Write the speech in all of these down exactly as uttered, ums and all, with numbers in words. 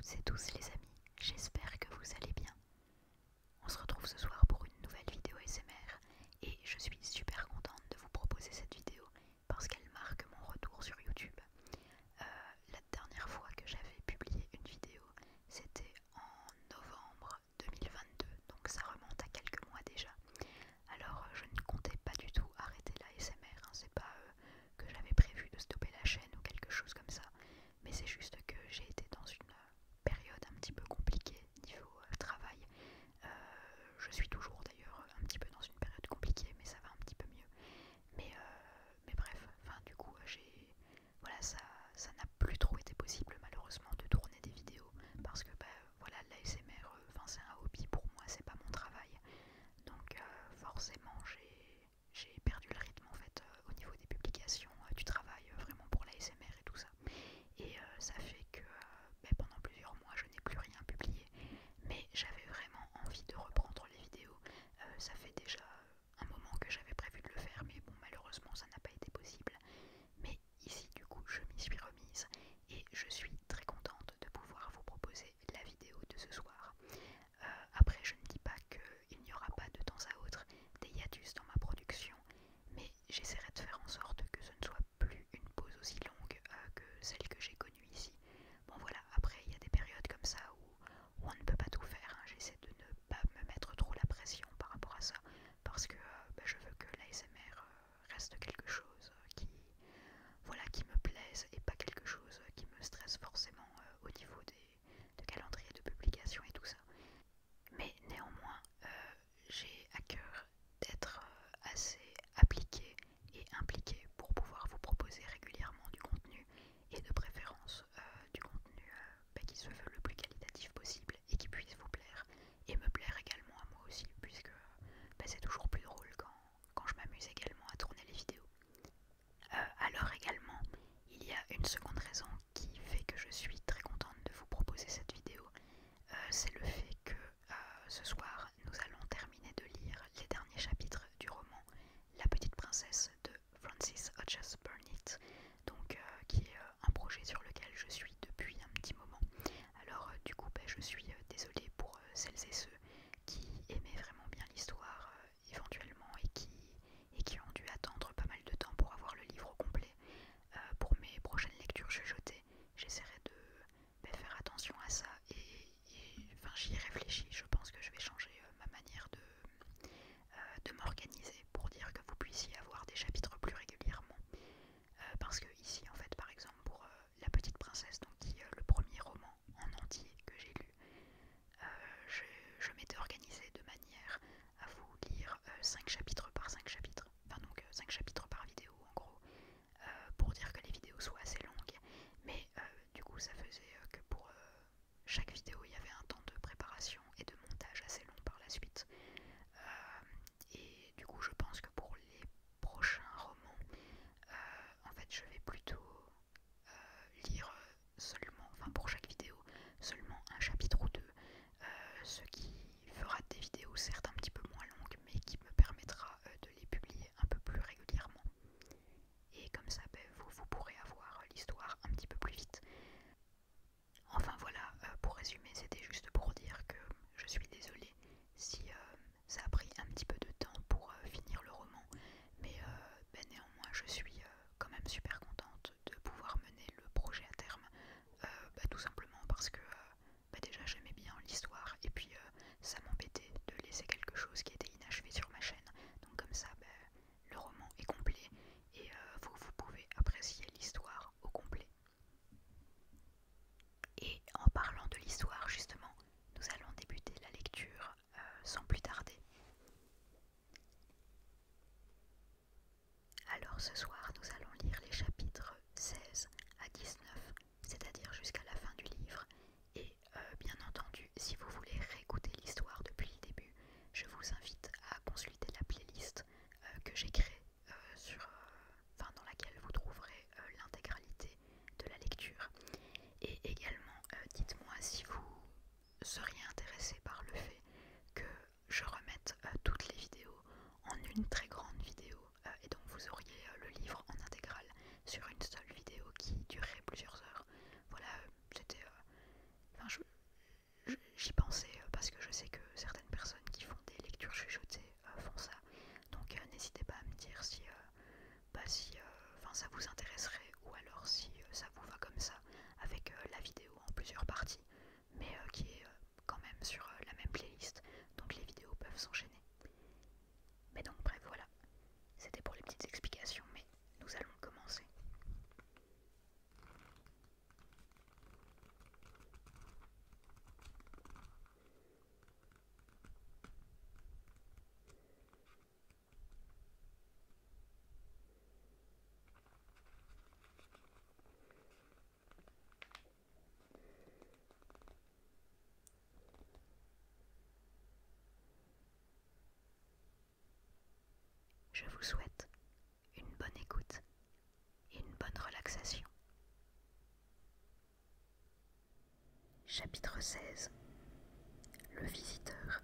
toutes et tous les amis, j'espère que vous allez bien. On se retrouve ce soir pour une nouvelle vidéo A S M R et je suis super contente de vous proposer cette vidéo parce qu'elle marque mon retour sur YouTube. Euh, la dernière fois que j'avais publié une vidéo, c'était en novembre deux mille vingt-deux, donc ça remonte à quelques mois déjà. Alors je ne comptais pas du tout arrêter l'A S M R, hein. C'est pas euh, que j'avais prévu de stopper la chaîne ou quelque chose comme ça, mais c'est juste que j'ai été dans une période un petit peu compliquée niveau euh, travail. Euh, je suis toujours d'ailleurs un petit peu dans une période compliquée, mais ça va un petit peu mieux. Mais, euh, mais bref, enfin du coup j'ai voilà ça ça n'a plus trop été possible malheureusement de tourner des vidéos parce que bah voilà l'A S M R, enfin c'est un hobby pour moi, c'est pas mon travail. Donc euh, forcément j'ai j'ai perdu le rythme en fait euh, au niveau des publications, euh, du travail euh, vraiment pour l'A S M R et tout ça. Et euh, ça fait que euh, bah, pendant plusieurs mois je n'ai plus rien publié. Mais j'avais vraiment envie de reprendre les vidéos. Euh, ça fait déjà un moment que j'avais prévu de le faire, mais bon malheureusement ça n'a pas été possible. Mais ici du coup je m'y suis remise et je suis très contente de pouvoir vous proposer la vidéo de ce soir. Euh, après je ne dis pas qu'il n'y aura pas de temps à autre des hiatus dans ma production, mais j'essaierai de faire en sorte que ce ne soit plus une pause aussi longue euh, que celle que j'ai connue ici. Bon voilà, après il y a des périodes comme ça où, où on ne peut pas tout faire, hein. J'essaie de ne pas me mettre trop la pression par rapport à ça, parce que euh, bah, je veux que l'A S M R euh, reste quelque chose euh, qui, voilà, qui me plaise et pas quelque chose euh, qui me stresse forcément euh, au niveau des de calendrier de publication et tout ça. Mais néanmoins, euh, j'ai à cœur d'être euh, assez appliquée et impliquée pour pouvoir vous proposer régulièrement du contenu et de préférence euh, du contenu euh, bah, qui se veut le plus qualitatif possible et qui puisse vous plaire et me plaire également à moi aussi, puisque bah, c'est toujours plus drôle quand, quand je m'amuse également à tourner les vidéos. Euh, alors également, il y a une seconde raison qui fait que je suis très contente de vous proposer cette vidéo. Euh, c'est le fait que euh, ce soir, nous allons terminer de lire les derniers chapitres du roman La Petite Princesse de Frances Hodges Burnett, donc euh, qui est euh, un projet sur lequel je suis depuis un petit moment. Alors euh, du coup, bah, je suis euh, désolée pour euh, celles et ceux qui aimaient vraiment bien l'histoire euh, éventuellement et qui, et qui ont dû attendre pas mal de temps pour avoir le livre au complet. Euh, pour mes prochaines lectures chuchotées, j'essaierai de bah, faire attention à ça et, et enfin, j'y ai réfléchi. Je pense que je vais changer euh, ma manière de, euh, de m'organiser pour dire que vous puissiez avoir des chapitres plus régulièrement. Euh, parce que ici, en fait, par exemple, pour euh, La Petite Princesse, donc qui est euh, le premier roman en entier que j'ai lu, euh, je, je m'étais organisée de manière à vous lire euh, cinq chapitres par cinq chapitres, enfin donc euh, cinq chapitres par vidéo en gros, euh, pour dire que les vidéos soient assez longues. Mais euh, du coup, ça faisait euh, que pour euh, chaque vidéo, il y avait un temps de préparation et de montage assez long par la suite. Euh, et du coup, je pense que pour les prochains romans, euh, en fait, je vais plutôt euh, lire euh, seulement, enfin pour chaque vidéo, seulement un chapitre ou deux, euh, ce qui fera des vidéos certes un petit peu moins longues, mais qui me permettra euh, de les publier un peu plus régulièrement. Et comme ça, ben, vous, vous pourrez avoir l'histoire un petit peu plus vite. Enfin voilà, euh, pour résumer, c'était juste pour dire que je suis désolée si euh, ça a pris un petit peu de temps pour euh, finir le roman, mais euh, ben, néanmoins je suis euh, quand même super contente de pouvoir mener le projet à terme, euh, ben, tout simplement parce que euh, ben, déjà j'aimais bien l'histoire et puis euh, ça m'embêtait de laisser quelque chose qui était inachevé sur ma chaîne, donc comme ça ben, le roman est complet et euh, vous, vous pouvez apprécier l'histoire au complet. Et en parlant de l'histoire, justement, nous allons débuter la lecture euh, sans plus tarder. Alors ce soir, nous allons lire les chapitres seize à dix-neuf, c'est-à-dire jusqu'à la fin du livre. Et euh, bien entendu, si vous voulez réécouter l'histoire depuis le début, je vous invite à consulter la playlist euh, que j'ai créée, euh, sur, euh, enfin, dans laquelle vous trouverez euh, l'intégralité de la lecture. Et également, euh, dites-moi si vous seriez intéressé par le fait que je remette euh, toutes les vidéos en une très grande vidéo, euh, et donc vous auriez euh, le livre ça vous intéresserait, ou alors si euh, ça vous va comme ça, avec euh, la vidéo en plusieurs parties, mais euh, qui est euh, quand même sur euh, la même playlist, donc les vidéos peuvent s'enchaîner. Mais donc bref, voilà, c'était pour les petites explications, mais nous allons commencer. Je vous souhaite une bonne écoute et une bonne relaxation. Chapitre seize. Le visiteur.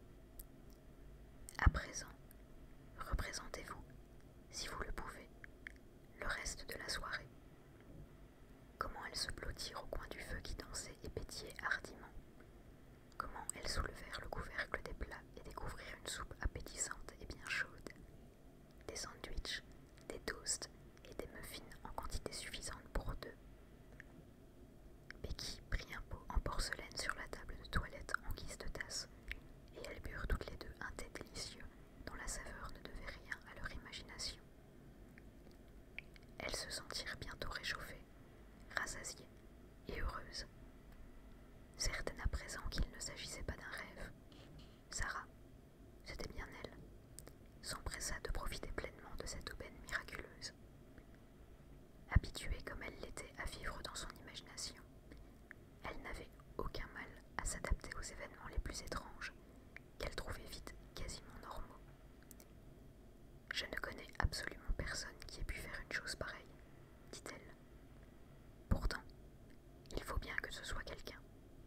À présent, représentez-vous, si vous le pouvez, le reste de la soirée. Comment elles se blottirent au coin du feu qui dansait et pétillait hardiment. Comment elles soulevèrent le couvercle des plats et découvrirent une soupe appétissante et bien chaude. Des sandwichs, des toasts et des muffins en quantité suffisante pour deux. Becky prit un pot en porcelaine sur la table de toilette en guise de tasse, et elles burent toutes les deux un thé délicieux dont la saveur ne devait rien à leur imagination. Elles se sentirent bientôt réchauffées, rassasiées et heureuses. Certaines à présent qu'il ne s'agissait pas d'un rêve. Sarah, c'était bien elle, s'empressa de profiter pleinement de cette aubaine miraculeuse. Habituée comme elle l'était à vivre dans son imagination, elle n'avait aucun mal à s'adapter aux événements les plus étranges, qu'elle trouvait vite quasiment normaux. Je ne connais absolument personne qui ait pu faire une chose pareille, dit-elle. Pourtant, il faut bien que ce soit quelqu'un.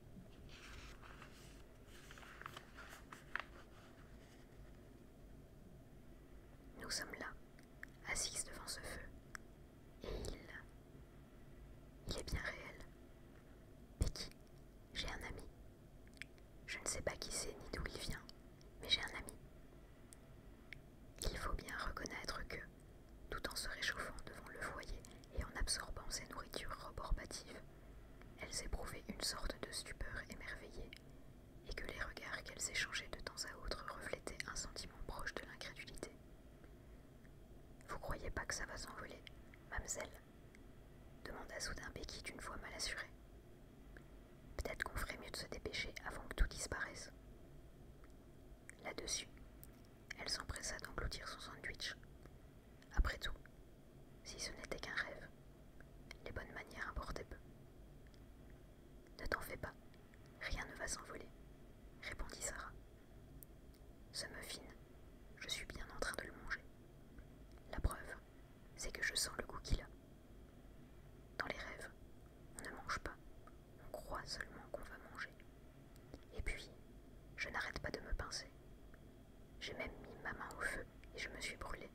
Nous sommes là, assises devant ce feu, et il... il est bien réel. Becky, j'ai un ami. Je ne sais pas qui c'est ni d'où il vient, mais j'ai un ami. Il faut bien reconnaître que, tout en se réchauffant devant le foyer et en absorbant ses nourritures rebordatives, elles éprouvaient une sorte de stupeur émerveillée, et que les regards qu'elles échangeaient de temps à autre reflétaient un sentiment proche de l'incrédulité. Vous croyez pas que ça va s'envoler, mademoiselle ? Demanda soudain Becky d'une voix mal assurée. Peut-être qu'on ferait mieux de se dépêcher avant que tout disparaisse. Là-dessus, elle s'empressa d'engloutir son sandwich. Après tout, si ce n'était qu'un rêve, les bonnes manières importaient peu. Ne t'en fais pas, rien ne va s'envoler, répondit Sarah. Ce muffin, je suis bien en train de le manger. La preuve, c'est que je sens le goût qu'il a. Dans les rêves, on ne mange pas, on croit seulement qu'on va manger. Et puis, je n'arrête pas de me pincer. J'ai même mis ma main au feu et je me suis brûlée.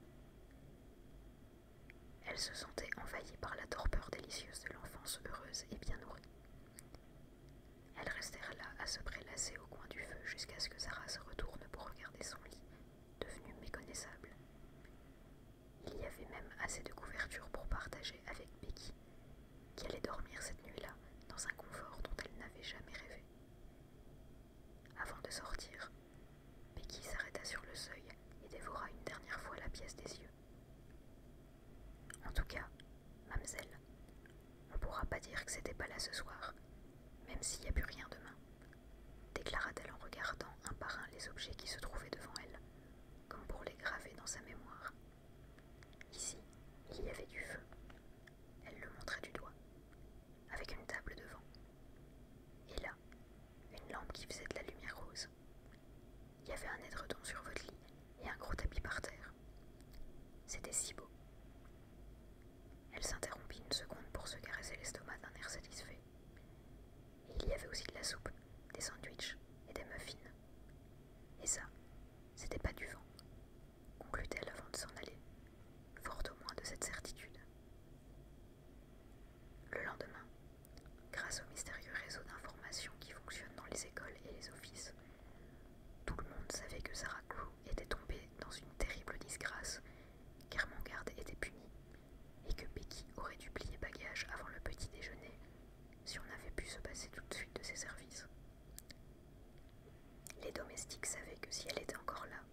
Elle se sentait envahie par la torpeur délicieuse de l'enfance heureuse et bien nourrie. Elles restèrent là à se prélasser au coin du feu jusqu'à ce que Sarah se retourne pour regarder son lit, devenu méconnaissable. Il y avait même assez de couverture pour partager avec Becky, qui allait dormir cette nuit-là dans un confort dont elle n'avait jamais rêvé. Avant de sortir, Becky s'arrêta sur le seuil et dévora une dernière fois la pièce des yeux. En tout cas, mademoiselle, on pourra pas dire que c'était pas là ce soir, même s'il n'y a plus rien demain, déclara-t-elle en regardant un par un les objets qui se trouvaient devant elle, comme pour les graver dans sa mémoire. Ici, il y avait du feu. Elle le montrait du doigt, avec une table devant. Et là, une lampe qui faisait de la lumière rose. Il y avait un édredon sur votre lit et un gros tapis par terre. C'était si beau. Elle s'interrompit une seconde pour se caresser l'estomac d'un air satisfait. Et il y avait aussi de la soupe, des sandwichs et des muffins. Et ça, c'était pas du vent, conclut-elle avant de s'en aller, fort au moins de cette certitude. passer tout de suite de ses services. Les domestiques savaient que si elle était encore là,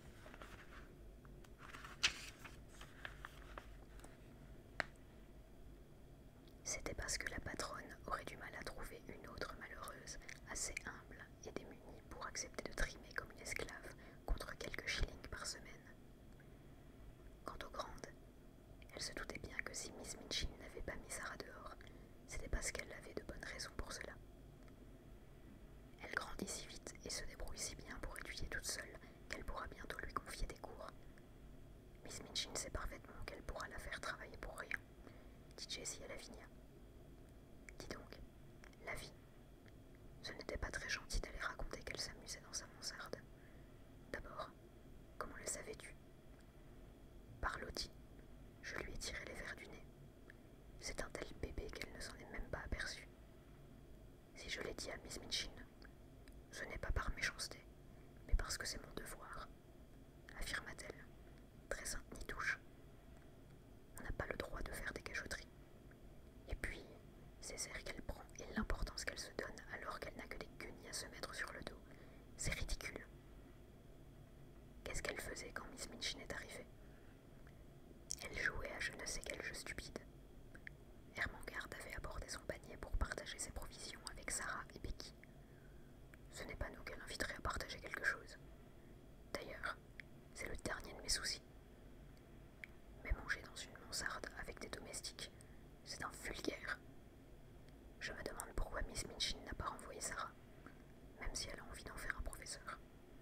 c'était parce que la patronne aurait du mal à trouver une autre malheureuse, assez humble et démunie pour accepter de trimer comme une esclave contre quelques shillings par semaine. Quant aux grandes, elle se doutait bien que si Miss Minchin n'avait pas mis Sarah dehors, c'était parce qu'elle avait de bonnes raisons pour cela. Elle grandit si vite et se débrouille si bien pour étudier toute seule qu'elle pourra bientôt lui confier des cours. Miss Minchin sait parfaitement qu'elle pourra la faire travailler pour rien, dit Jessie à Lavinia. Dis donc, la vie. Ce n'était pas très gentil d'aller raconter qu'elle s'amusait dans sa mansarde. D'abord, comment le savais-tu? Par Lottie, je lui ai tiré les vers du nez. C'est un tel bébé qu'elle ne s'en est même pas aperçue. Si je l'ai dit à Miss Minchin, ce n'est pas par méchanceté, mais parce que c'est mon devoir, affirma-t-elle, très sainte ni touche. On n'a pas le droit de faire des cachotteries. Et puis, ces airs qu'elle prend et l'importance qu'elle se donne alors qu'elle n'a que des guenilles à se mettre sur le dos, c'est ridicule. Qu'est-ce qu'elle faisait quand Miss Minchin est arrivée? Elle jouait à je ne sais quel jeu stupide. Ermengarde avait apporté son panier pour partager ses provisions avec Sarah et Becky. Ce n'est pas nous qu'elle inviterait à partager quelque chose. D'ailleurs, c'est le dernier de mes soucis. Mais manger dans une mansarde avec des domestiques, c'est un vulgaire. Je me demande pourquoi Miss Minchin n'a pas renvoyé Sarah, même si elle a envie d'en faire un professeur.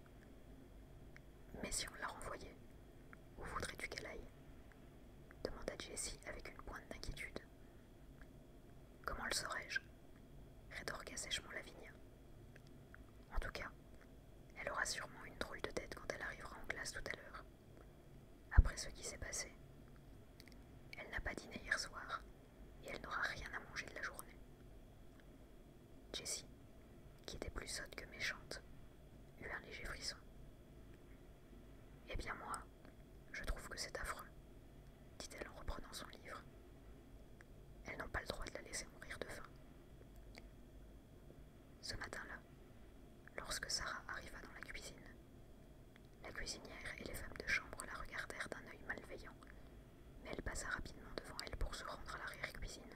Mais si on l'a renvoyée, où voudrais-tu qu'elle aille? Demanda Jessie avec une pointe d'inquiétude. Comment le saurais-je? Rétorqua sèchement Lavinia. En tout cas, elle aura sûrement une drôle de tête quand elle arrivera en classe tout à l'heure. Après ce qui s'est passé, elle n'a pas dîné hier soir et elle n'aura rien à manger de la journée. Jessie, qui était plus sotte que méchante, eut un léger frisson. Eh bien moi, je trouve que c'est affreux, dit-elle en reprenant son livre. Elles n'ont pas le droit de la laisser mourir de faim. Ce matin-là, lorsque Sarah arriva dans la cuisine, la cuisinière et les femmes de chambre la regardèrent d'un œil malveillant, mais elle passa rapidement devant elle pour se rendre à l'arrière-cuisine.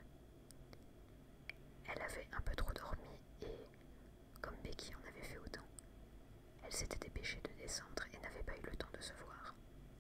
Elle avait un peu trop dormi et, comme Becky en avait fait autant, elle s'était dépêchée de descendre et n'avait pas eu le temps de se voir.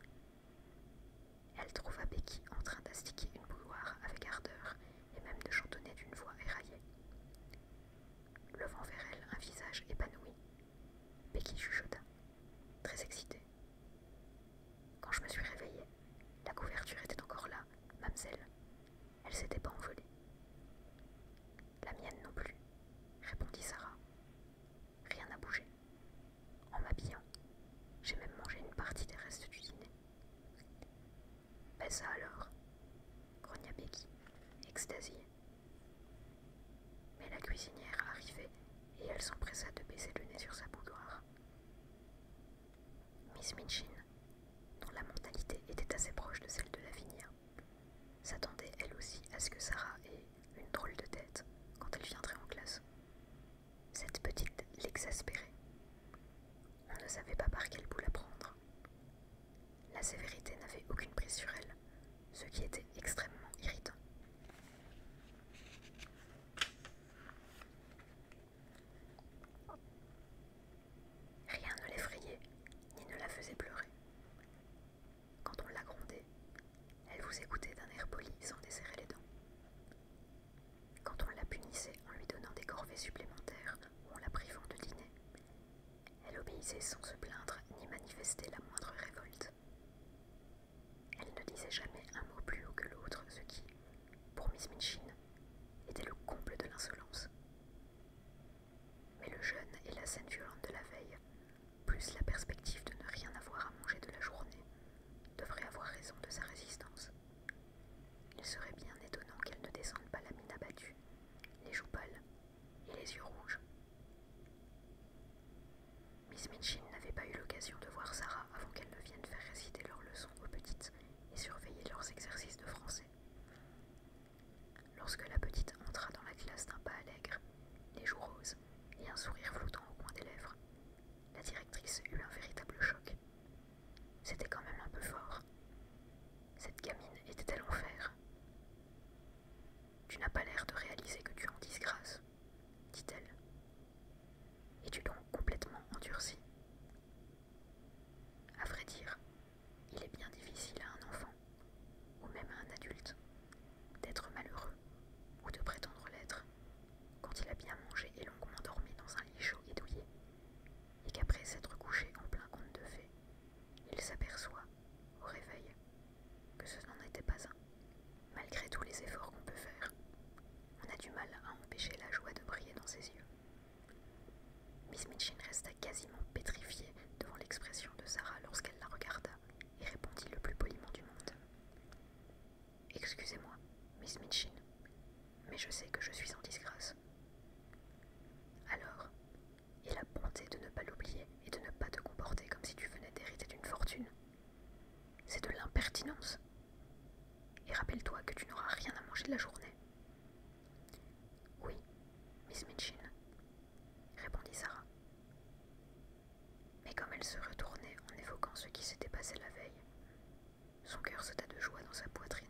Elle trouva Becky en train d'astiquer une bouilloire avec ardeur et même de chantonner d'une voix éraillée. Levant vers elle un visage épanoui, Becky chuchota, très excitée. Quand je me suis réveillée, la couverture était encore là, mamselle. Elle s'était pas envolée. La mienne non plus, répondit Sarah. Rien n'a bougé. En m'habillant, j'ai même mangé une partie des restes du dîner. Ben ça alors, grogna Becky, extasiée. Mais la cuisinière arrivait et elle s'empressa de baisser le nez sur sa bouilloire. Miss Minchin, dont la mentalité était assez proche de celle de Lavinia, s'attendait elle aussi à ce que Sarah ait une drôle de tête quand elle viendrait en classe. Cette petite l'exaspérait. On ne savait pas par quel bout la prendre. La sévérité n'avait aucune prise sur elle, ce qui était extrêmement irritant. Rien ne l'effrayait, ni ne la faisait pleurer. Quand on la grondait, elle vous écoutait d'un air poli sans desserrer les dents. Quand on la punissait en lui donnant des corvées supplémentaires ou en la privant de dîner, elle obéissait sans se plaindre ni manifester la moindre révolte. Elle ne disait jamais un mot plus haut que l'autre, ce qui, pour Miss Minchin, était le comble de l'insolence. Mais le jeûne et la scène violente de la veille, plus la perspective de ne rien avoir à manger de la journée, devraient avoir raison de sa résistance. Il serait bien étonnant qu'elle ne descende pas la mine abattue, les joues pâles et les yeux rouges. Miss Minchin n'avait pas eu l'occasion de voir Sarah avant qu'elle ne vienne faire réciter leurs leçons aux petites et surveiller leurs exercices de français. Lorsque la petite entra dans la classe d'un pas allègre, joues roses et un sourire flottant au coin des lèvres. La directrice eut un véritable choc. C'était quand même un peu fort. Cette gamine était-elle en fer? Tu n'as pas l'air de réaliser que tu es en disgrâce, dit-elle. Es-tu donc complètement endurcie? À vrai dire, il est bien difficile à un enfant, ou même à un adulte, d'être malheureux ou de prétendre l'être quand il a bien mangé et longuement dormi dans un lit chaud et douillet, et qu'après s'être couché en plein conte de fées, il s'aperçoit, au réveil, que ce n'en était pas un. Malgré tous les efforts qu'on peut faire, on a du mal à empêcher la joie de briller dans ses yeux. Miss Minchin resta quasiment pétrifiée devant l'expression de Sarah lorsqu'elle la regarda et répondit le plus poliment du monde. « Excusez-moi, Miss Minchin, mais je sais que je suis en disgrâce. » Alors, aie la bonté de ne pas l'oublier et de ne pas te comporter comme si tu venais d'hériter d'une fortune. C'est de l'impertinence. Et rappelle-toi que tu n'auras rien à manger de la journée. « Oui, Miss Minchin, » répondit Sarah. Mais comme elle se retournait en évoquant ce qui s'était passé la veille, son cœur sauta de joie dans sa poitrine.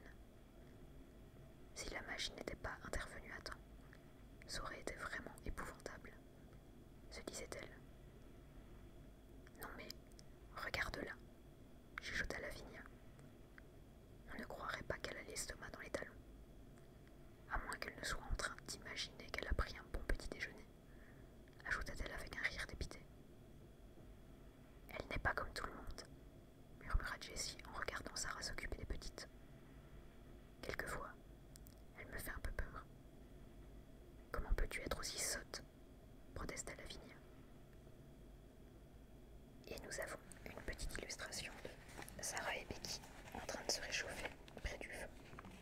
Si la magie n'était pas intervenue à temps, ça aurait été vraiment épouvantable, se disait-elle. Non mais, regarde-la, chuchota Lavinia. On ne croirait pas qu'elle a l'estomac dans les talons, à moins qu'elle ne soit en train d'imaginer qu'elle a pris un bon petit déjeuner, ajouta-t-elle avec un rire dépité. Elle n'est pas comme tout le monde, murmura Jessie en regardant Sarah s'occuper des petites. Quelquefois, elle me fait un peu peur. Comment peux-tu être aussi sotte? Protesta Lavinia. Et nous avons une petite illustration de Sarah et Becky en train de se réchauffer près du feu.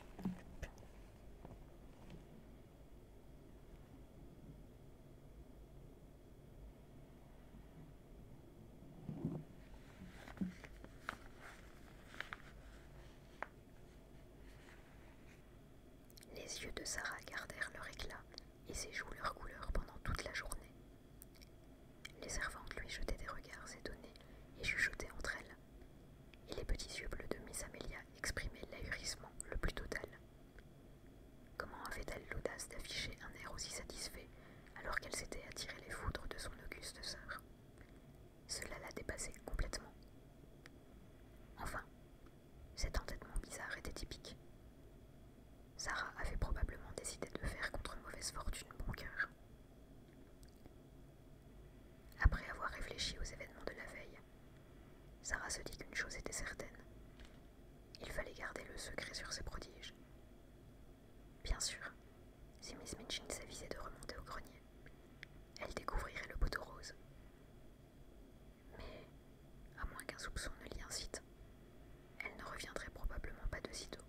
Les yeux de Sarah gardèrent leur éclat et ses joues leur couleur pendant toute la journée. Les servantes lui jetaient des regards étonnés et chuchotaient entre elles, et les petits yeux bleus de Miss Amelia exprimaient l'ahurissement le plus total. Comment avait-elle l'audace d'afficher un air aussi satisfait alors qu'elle s'était attiré les foudres de son auguste sœur? Cela la dépassait complètement. Enfin, cet entêtement bizarre était typique. Sarah avait probablement décidé de faire contre mauvaise fortune bon cœur. Après avoir réfléchi aux événements de la veille, Sarah se dit qu'une chose était certaine. Il fallait garder le secret sur ses prodiges. Bien sûr, si Miss Minchin s'avisait de remonter au grenier, elle découvrirait le poteau rose. Mais, à moins qu'un soupçon ne l'y incite, elle ne reviendrait probablement pas de sitôt.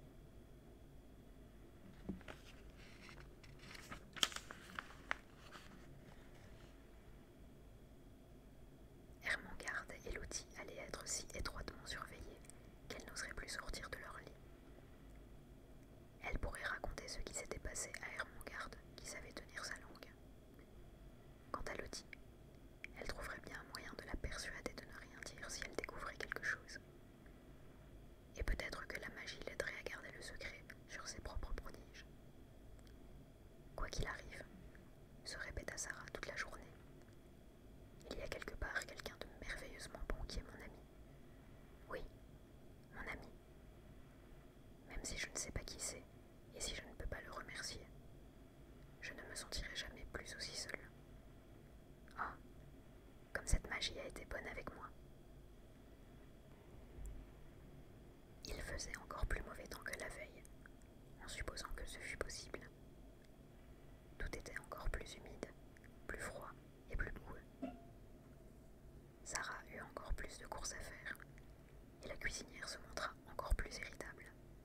Hermengarde et Lottie allaient être si étroitement surveillées qu'elles n'oseraient plus sortir de leur lit. Elle pourrait raconter ce qui s'était passé à Hermengarde, qui savait tenir sa langue. Quant à Lottie, elle trouverait bien un moyen de la persuader de ne rien dire si elle découvrait quelque chose. Et peut-être que la magie l'aiderait à garder le secret sur ses propres prodiges. Quoi qu'il arrive, se répéta Sarah toute la journée, il y a quelque part quelqu'un de merveilleusement bon qui est mon ami. Oui, mon ami. Même si je ne sais pas qui c'est, et si je ne peux pas le remercier, je ne me sentirai jamais plus aussi seule. Ah, comme cette magie a été bonne avec moi. Il faisait encore plus mauvais temps que la veille, en supposant que ce fût possible. Tout était encore plus humide, plus froid et plus boueux. Sarah eut encore plus de courses à faire, et la cuisinière se montra encore plus irritable.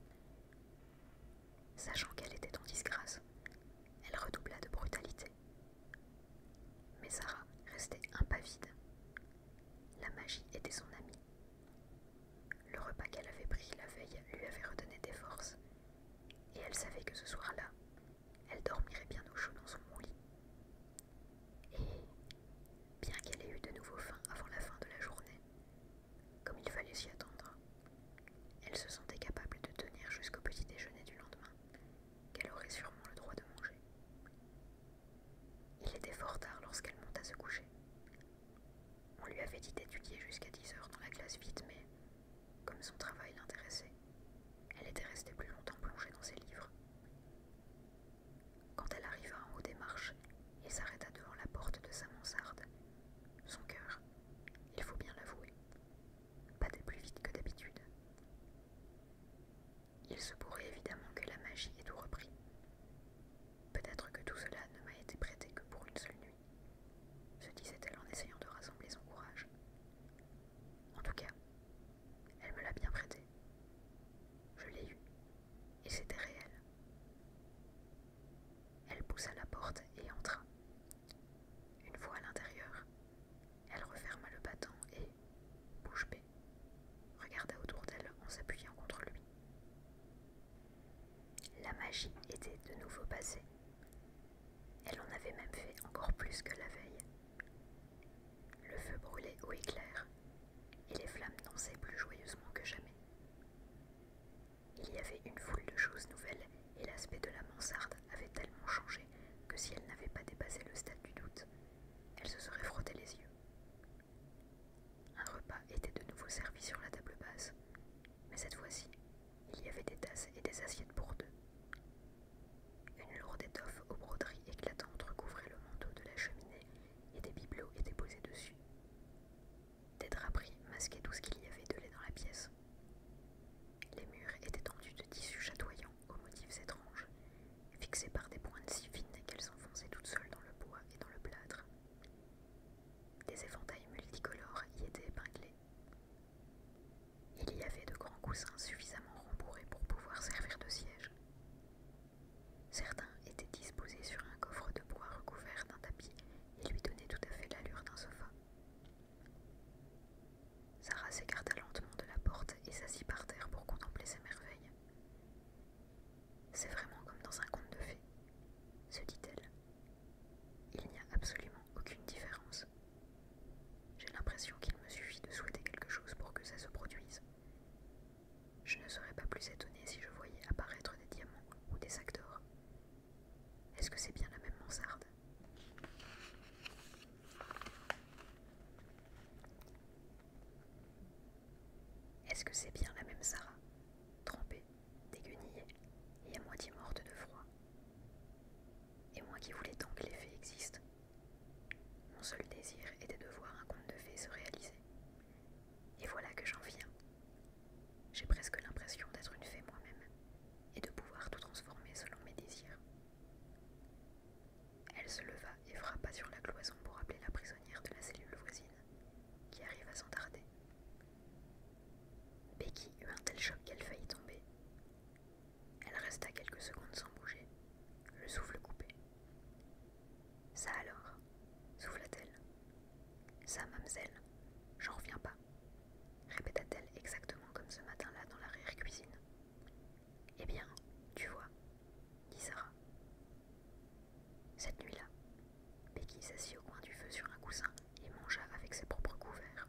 Sachant qu'elle était en disgrâce, elle redoubla de brutalité. Mais Sarah restait impavide. La magie était son amie. Le repas qu'elle avait pris la veille lui avait redonné des forces, et elle savait que ce soir-là, elle dormirait bien au chaud dans son bon lit. dit d'étudier jusqu'à dix heures dans la classe vide, mais comme son travail l'intéressait, elle était restée plus longtemps plongée dans ses livres. Quand elle arriva en haut des marches et s'arrêta devant la porte de sa mansarde, son cœur, il faut bien l'avouer, battait plus vite que d'habitude. Il se pourrait évidemment que la magie ait tout repris. Peut-être que tout cela ne m'a été prêté que pour une seule nuit, se disait-elle en essayant de rassembler son courage. En tout cas, elle me l'a bien prêté. Je l'ai eu, et c'était réel. Elle poussa la porte et entra. Une fois à l'intérieur, elle referma le battant et, bouche bée, regarda autour d'elle en s'appuyant contre lui. La magie était de nouveau passée. Elle en avait même fait encore plus que la veille. Le feu brûlait haut et clair, et les flammes dansaient plus joyeusement que jamais. Il y avait une foule de choses nouvelles, et l'aspect de la mansarde avait tellement changé que si elle n'avait pas dépassé le stade du doute, elle se serait frotté les yeux. Un repas était de nouveau servi sur la table basse, mais cette fois-ci, il y avait des tasses et des assiettes pour deux. Une lourde étoffe aux broderies éclatantes recouvrait le manteau de la cheminée et des bibelots étaient posés dessus. Des draperies masquaient tout ce qu'il y avait de laid dans la pièce. Les murs étaient tendus de tissus chatoyants aux motifs étranges, fixés par des pointes si fines qu'elles s'enfonçaient toutes seules dans le bois et dans le plâtre. Des éventails multicolores y étaient épinglés. Il y avait de grands coussins suffisamment rembourrés pour pouvoir servir de siège. Certains étaient disposés sur un coffre de bois recouvert d'un tapis et lui donnaient tout à fait l'allure d'un sofa. Sarah s'écarta lentement de la porte et s'assit par terre pour contempler ces merveilles. C'est vraiment comme dans un conte de fées, se dit-elle. Il n'y a absolument aucune différence. J'ai l'impression qu'il me suffit de souhaiter quelque chose pour que ça se produise. Je ne serais pas plus étonnée si je voyais apparaître des diamants ou des sacs d'or. Est-ce que c'est bien la même mansarde ? Est-ce que c'est bien la même Sarah, trempée, déguenillée et à moitié morte de froid? Et moi qui voulais tant que les fées existent. Mon seul désir était de voir un conte de fées se réaliser. Et voilà que j'en viens. J'ai presque l'impression d'être une fée moi-même et de pouvoir tout transformer selon mes désirs. Elle se leva et frappa sur la cloison pour appeler la prisonnière de la cellule voisine, qui arriva sans tarder. Becky eut un tel choc qu'elle faillit tomber. Elle resta quelques secondes sans bouger, le souffle coupé. Ça alors, souffla-t-elle. Ça, mademoiselle, j'en reviens pas, répéta-t-elle exactement comme ce matin-là dans l'arrière-cuisine. Eh bien, tu vois, dit Sarah. Cette nuit-là, Becky s'assit au coin du feu sur un coussin et mangea avec ses propres couverts.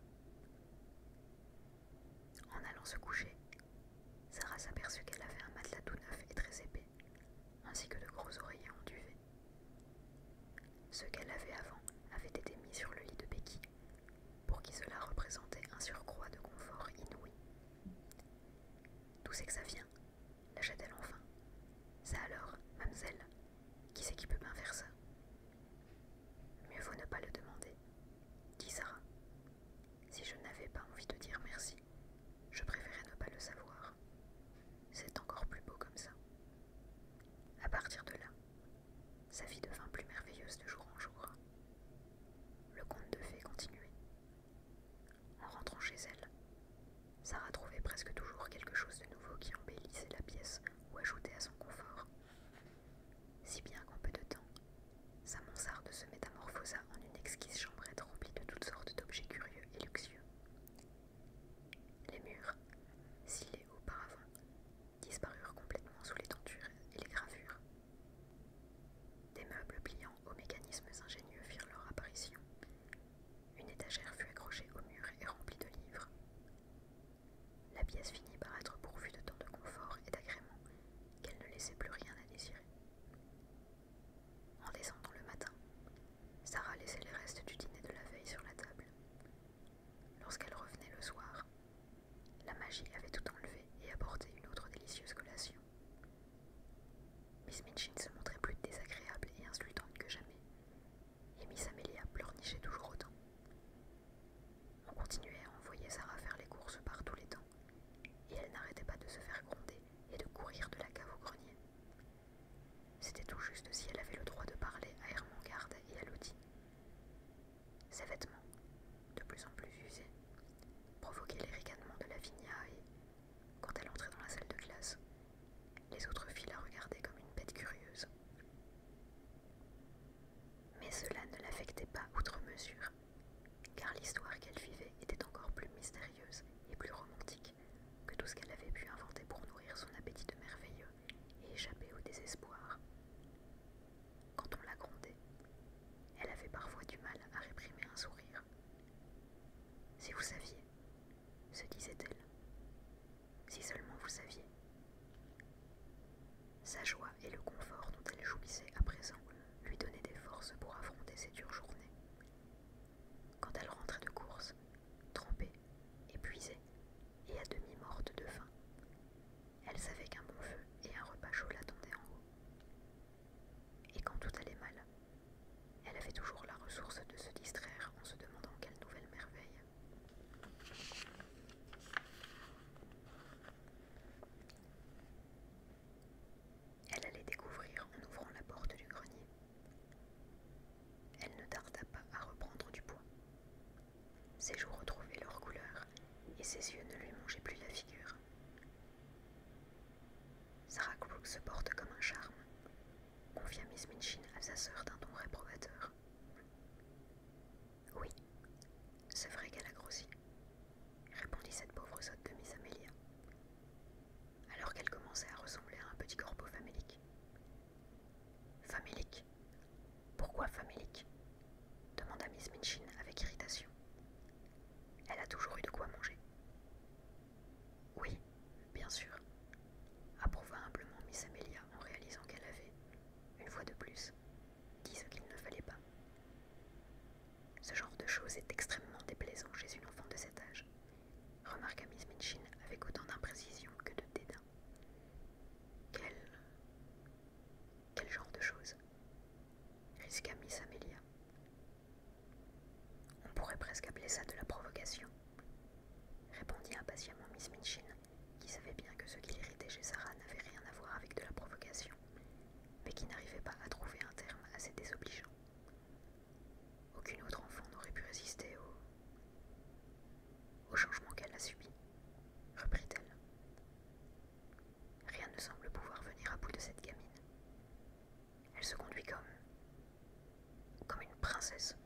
En allant se coucher, Sarah s'aperçut qu'elle avait un matelas tout neuf et très épais, ainsi que de gros oreillers en duvet. Ceux qu'elle avait avant avaient été mis sur le lit de Becky, pour qui cela représentait un surcroît de confort inouï. D'où c'est que ça vient? Lâcha-t-elle enfin. Ça alors, mademoiselle, qui c'est qui peut bien faire ça? Mieux vaut ne pas le demander, dit Sarah. Si je n'avais pas envie de dire merci, je préférais ne pas le savoir. C'est encore plus beau comme ça. À partir de là, sa vie devint plus merveilleuse de jour en jour. Le conte de fées continuait. En rentrant chez elle, Sarah trouvait presque toujours quelque chose de nouveau qui embellissait la pièce ou ajoutait à son confort. Si bien qu'en peu de temps, sa mansarde se métamorphosa en une exquise chambrette remplie de toutes sortes d'objets curieux et luxueux. Les murs, scellés auparavant, disparurent complètement sous les tentures et les gravures. Des meubles pliants aux mécanismes ingénieux firent leur apparition. Une étagère fut accrochée au mur et remplie de livres. La pièce finit par être pourvue de tant de confort et d'agrément qu'elle ne laissait plus rien à désirer. magie avait tout enlevé et apporté une autre délicieuse collation. Miss Minchin se montrait plus désagréable et insultante que jamais, et Miss Amelia pleurnichait toujours autant. On continuait à envoyer Sarah faire les courses par tous les temps, et elle n'arrêtait pas de se faire gronder et de courir de la cave au grenier. C'était tout juste si elle avait le droit de parler à Ermengarde et à Lottie. Ses vêtements, de plus en plus usés, provoquaient les ricanements de Lavinia et, quand elle entrait dans la salle de classe, les autres filles la regardaient comme une bête curieuse. Mais cela ne l'affectait pas outre mesure, car l'histoire qu'elle vivait était encore plus mystérieuse et plus romantique que tout ce qu'elle avait pu inventer pour nourrir son appétit de merveilleux et échapper au désespoir. Quand on la grondait, elle avait parfois du mal à réprimer un sourire. Si vous saviez, se disait-elle, si seulement vous saviez. Sa joie et le confort dont elle jouissait à présent lui donnaient des forces pour affronter ces dures journées. Quand elle rentrait de course, trempée, épuisée et à demi morte de faim, elle savait qu'un bon feu et un repas chaud l'attendaient en haut. Et quand tout allait mal, elle avait toujours la ressource de se distraire en se demandant quelle nouvelle merveille. Elle allait découvrir en ouvrant la porte du grenier. Elle ne tarda pas à reprendre du poids. Ses joues retrouvaient leur couleur et ses yeux ne lui mangeaient plus la figure. Sarah Crooks se porte comme un charme, confia Miss Minchin à sa sœur d'un ton réprobateur. Oui, c'est vrai qu'elle a grossi, répondit cette pauvre sotte de Miss Amelia, alors qu'elle commençait à ressembler à un petit corbeau famélique. Famélique? Pourquoi famélique? Demanda Miss Minchin avec irritation. Elle a toujours eu de quoi manger. Oui, bien sûr, approuva humblement Miss Amelia en réalisant qu'elle avait, une fois de plus, dit ce qu'il ne fallait pas. Ce genre de chose est extrêmement déplaisant chez une enfant de cet âge, remarqua Miss Minchin avec autant d'imprécision que de dédain. Quel... Quel genre de chose? Risqua Miss Amelia. On pourrait presque appeler ça de la provocation, répondit impatiemment Miss Minchin, qui savait bien que ce qui l'irritait chez Sarah n'avait rien à voir avec de la provocation, mais qui n'arrivait pas à trouver un terme assez désobligeant. Aucune autre enfant n'aurait pu résister au... au changement qu'elle a subi, reprit-elle. Rien ne semble pouvoir venir à bout de cette gamine. Elle se conduit comme... comme une princesse.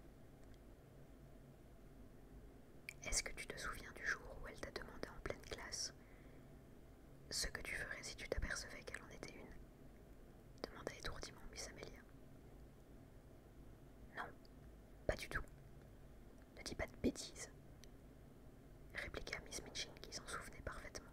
Est-ce que tu te souviens du jour où elle t'a demandé en pleine classe ce que tu ferais si tu t'apercevais qu'elle en était une? Demanda étourdiment Miss Amelia. Non, pas du tout. Ne dis pas de bêtises, répliqua Miss Minchin qui s'en souvenait parfaitement.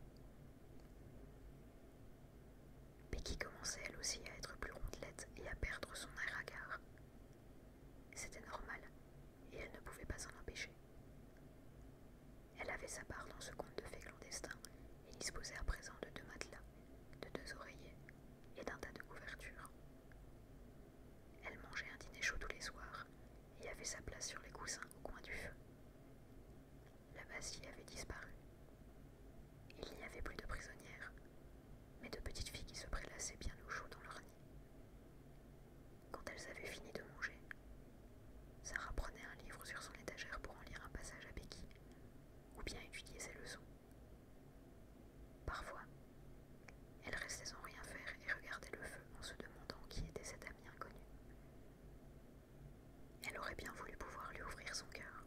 Becky commençait elle aussi à être plus rondelette et à perdre son air hagard. C'était normal, et elle ne pouvait pas s'en empêcher. Elle avait sa part dans ce conte de fées clandestin et disposait à présent de deux matelas, de deux oreillers et d'un tas de couvertures. Elle mangeait un dîner chaud tous les soirs et avait sa place sur les coussins au coin du feu. La Bastille avait disparu. Il n'y avait plus de prisonnières, mais de petites filles qui se prélassaient bien au chaud dans leur nid. Quand elles avaient fini de manger, Sarah prenait un livre sur son étagère pour en lire un passage à Becky, ou bien étudier ses leçons. Parfois, elle restait sans rien faire et regardait le feu en se demandant qui était cette amie inconnue. Elle aurait bien voulu pouvoir lui ouvrir son cœur.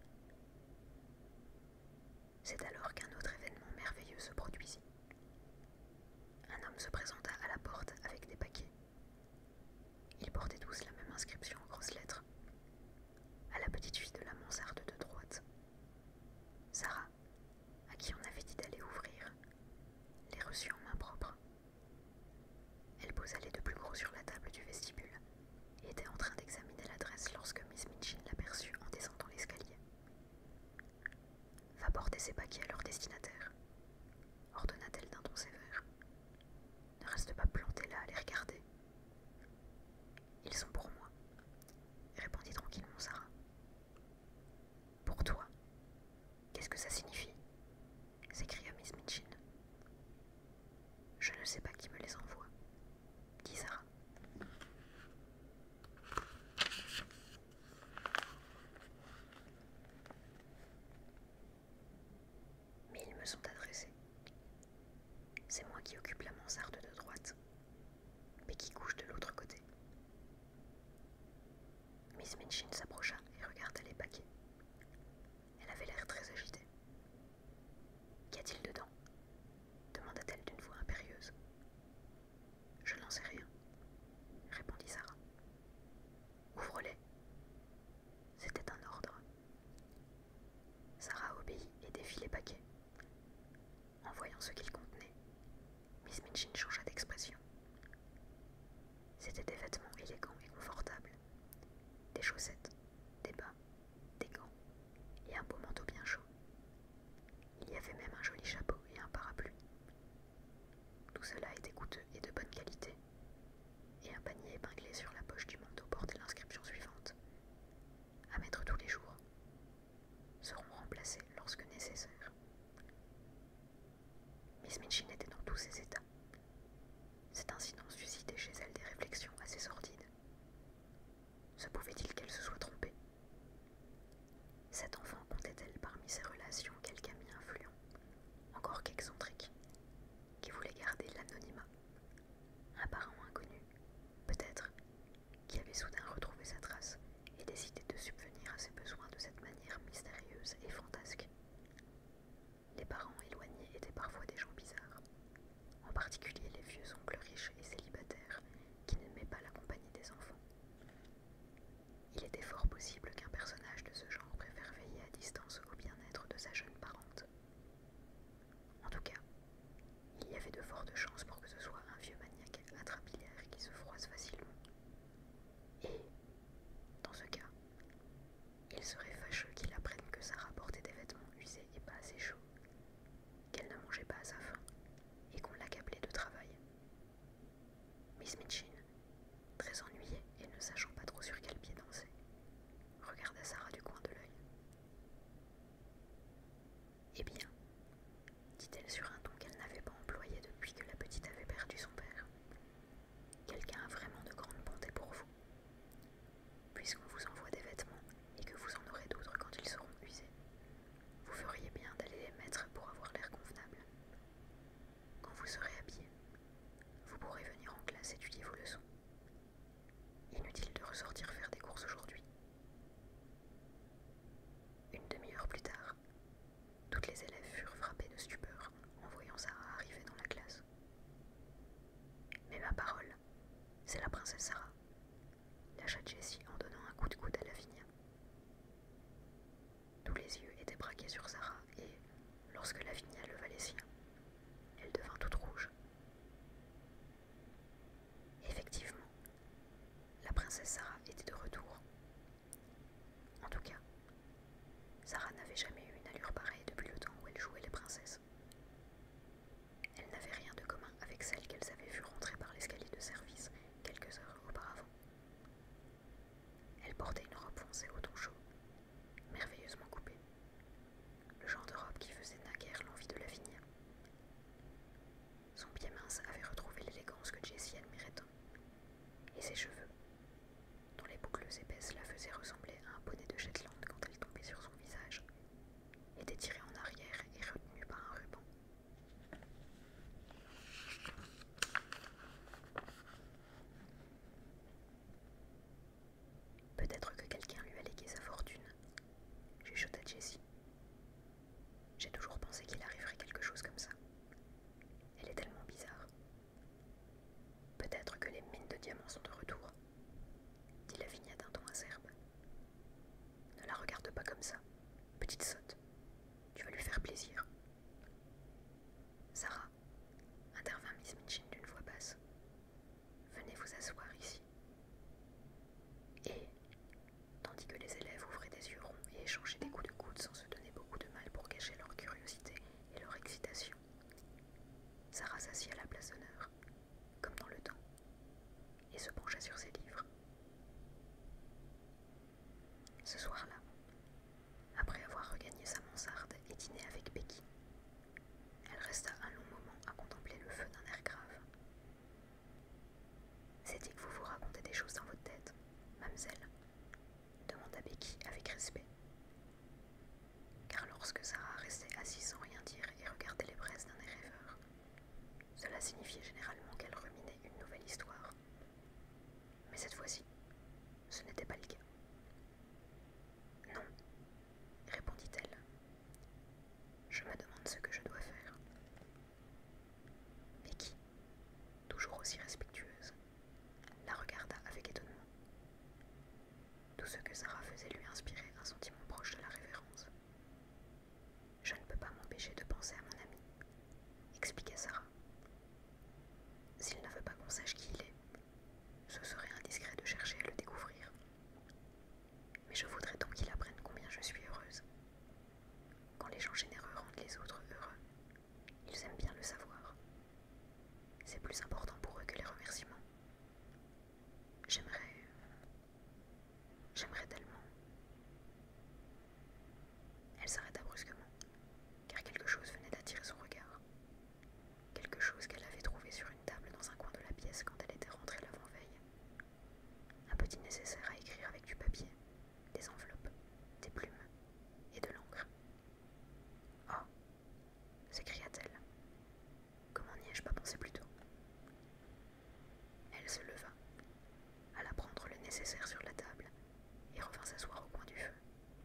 C'est alors qu'un autre événement merveilleux se produisit. Un homme se présenta à la porte avec des paquets. Ils portaient tous la même inscription en grosses lettres. À la petite fille de la mansarde de droite. Sarah, à qui on avait dit d'aller ouvrir, les reçut en main propre. Elle posa les deux plus gros sur la table du vestibule et était en train d'examiner l'adresse lorsque Miss Minchin l'aperçut en descendant l'escalier. Va porter ces paquets à leur destinataire, ordonna-t-elle d'un ton sévère. Ne reste pas planté là à les regarder. Ils sont pour moi, répondit tranquillement Sarah. Pour toi? Qu'est-ce que ça signifie? S'écria Miss Minchin. Je ne sais pas qui me les envoie, dit Sarah. Mais ils me sont adressés. C'est moi qui occupe la mansarde de droite, mais qui couche de l'autre côté. Miss Minchin s'approcha et regarda les paquets. Elle avait l'air très agitée. Qu'y a-t-il dedans? Demanda-t-elle d'une voix impérieuse. Je n'en sais rien, répondit Sarah. Ouvre-les. C'était un ordre. Sarah obéit et défit les paquets. En voyant ce qu'ils contenaient, Miss Minchin changea d'expression. C'étaient des vêtements élégants et confortables, des chaussettes, des bas, des gants et un beau manteau bien chaud. Il y avait même un joli chapeau et un parapluie. Tout cela était coûteux et de bonne qualité, et un panier épinglé sur la poche du manteau portait l'inscription suivante. À mettre tous les jours. Seront remplacés lorsque nécessaire. Miss Minchin était dans tous ses états. Cet incident suscitait chez elle des réflexions assez sordides. Se pouvait-il qu'elle se soit trompée? Cet enfant comptait-elle parmi ses relations quelque ami influent, encore qu'excentrique, qui voulait garder l'anonymat? Un parent inconnu, peut-être, qui avait soudain retrouvé sa trace et décidé de subvenir à ses besoins de cette manière mystérieuse et fantasque. Les parents éloignés étaient parfois des gens bizarres, en particulier les vieux oncles riches et célibataires qui n'aimaient pas la compagnie des enfants. Il était fort possible qu'un personnage de ce genre préfère veiller à distance au bien-être de sa jeune parente. En tout cas, il y avait de fortes chances pour que ce soit un vieux maniaque atrapilaire qui se froisse facilement. Et, dans ce cas, il serait fâcheux qu'il apprenne que Sarah portait des vêtements usés et pas assez chauds, qu'elle ne mangeait pas à sa faim, et qu'on l'accablait de travail. Miss Minchin, très ennuyée et ne sachant pas trop sur quel pied danser, regarda Sarah du coin de l'œil. Eh bien, dit-elle sur un ton qu'elle n'avait pas employé depuis que la petite avait perdu son père, quelqu'un a vraiment de grande bonté pour vous. Puisqu'on vous envoie des vêtements et que vous en aurez d'autres quand ils seront usés, vous feriez bien d'aller les mettre pour avoir l'air convenable. Quand vous serez habillé, vous pourrez venir en classe étudier vos leçons. Inutile de ressortir faire des courses aujourd'hui. Une demi-heure plus tard, toutes les élèves furent frappées de stupeur en voyant Sarah arriver dans la classe. Mais ma parole, c'est la princesse Sarah, lâcha Jessie en donnant un coup de coude à Lavinia. Tous les yeux étaient braqués sur Sarah et, lorsque Lavinia leva les siens, elle devint toute rouge. Effectivement, la princesse Sarah était de retour. En tout cas, Sarah n'avait jamais eu une allure pareille depuis le temps où elle jouait les princesses. Elle n'avait rien de commun avec celle qu'elles avaient vue rentrer par l'escalier de service quelques heures auparavant. Elle portait une robe foncée au ton chaud, merveilleusement coupée, le genre de robe qui faisait naguère l'envie m'empêcher de penser à mon ami, expliqua Sarah. S'il ne veut pas qu'on sache qui il est, ce serait indiscret de chercher à le découvrir. Mais je voudrais donc qu'il apprenne combien je suis heureuse. Quand les gens généreux rendent les autres heureux, ils aiment bien le savoir. C'est plus important pour eux que les remerciements. J'aimerais... J'aimerais tellement... Elle s'arrêta brusquement, car quelque chose venait d'attirer son regard. Quelque chose qu'elle avait trouvé sur une table dans un coin de la pièce quand elle était rentrée l'avant-veille. Un petit nécessaire à écrire avec du papier, des enveloppes, des plumes et de l'encre. « Oh !» s'écria-t-elle. « Comment n'y ai-je pas pensé plus tôt ?» Elle se leva, alla prendre le nécessaire sur la table et revint s'asseoir au coin du feu.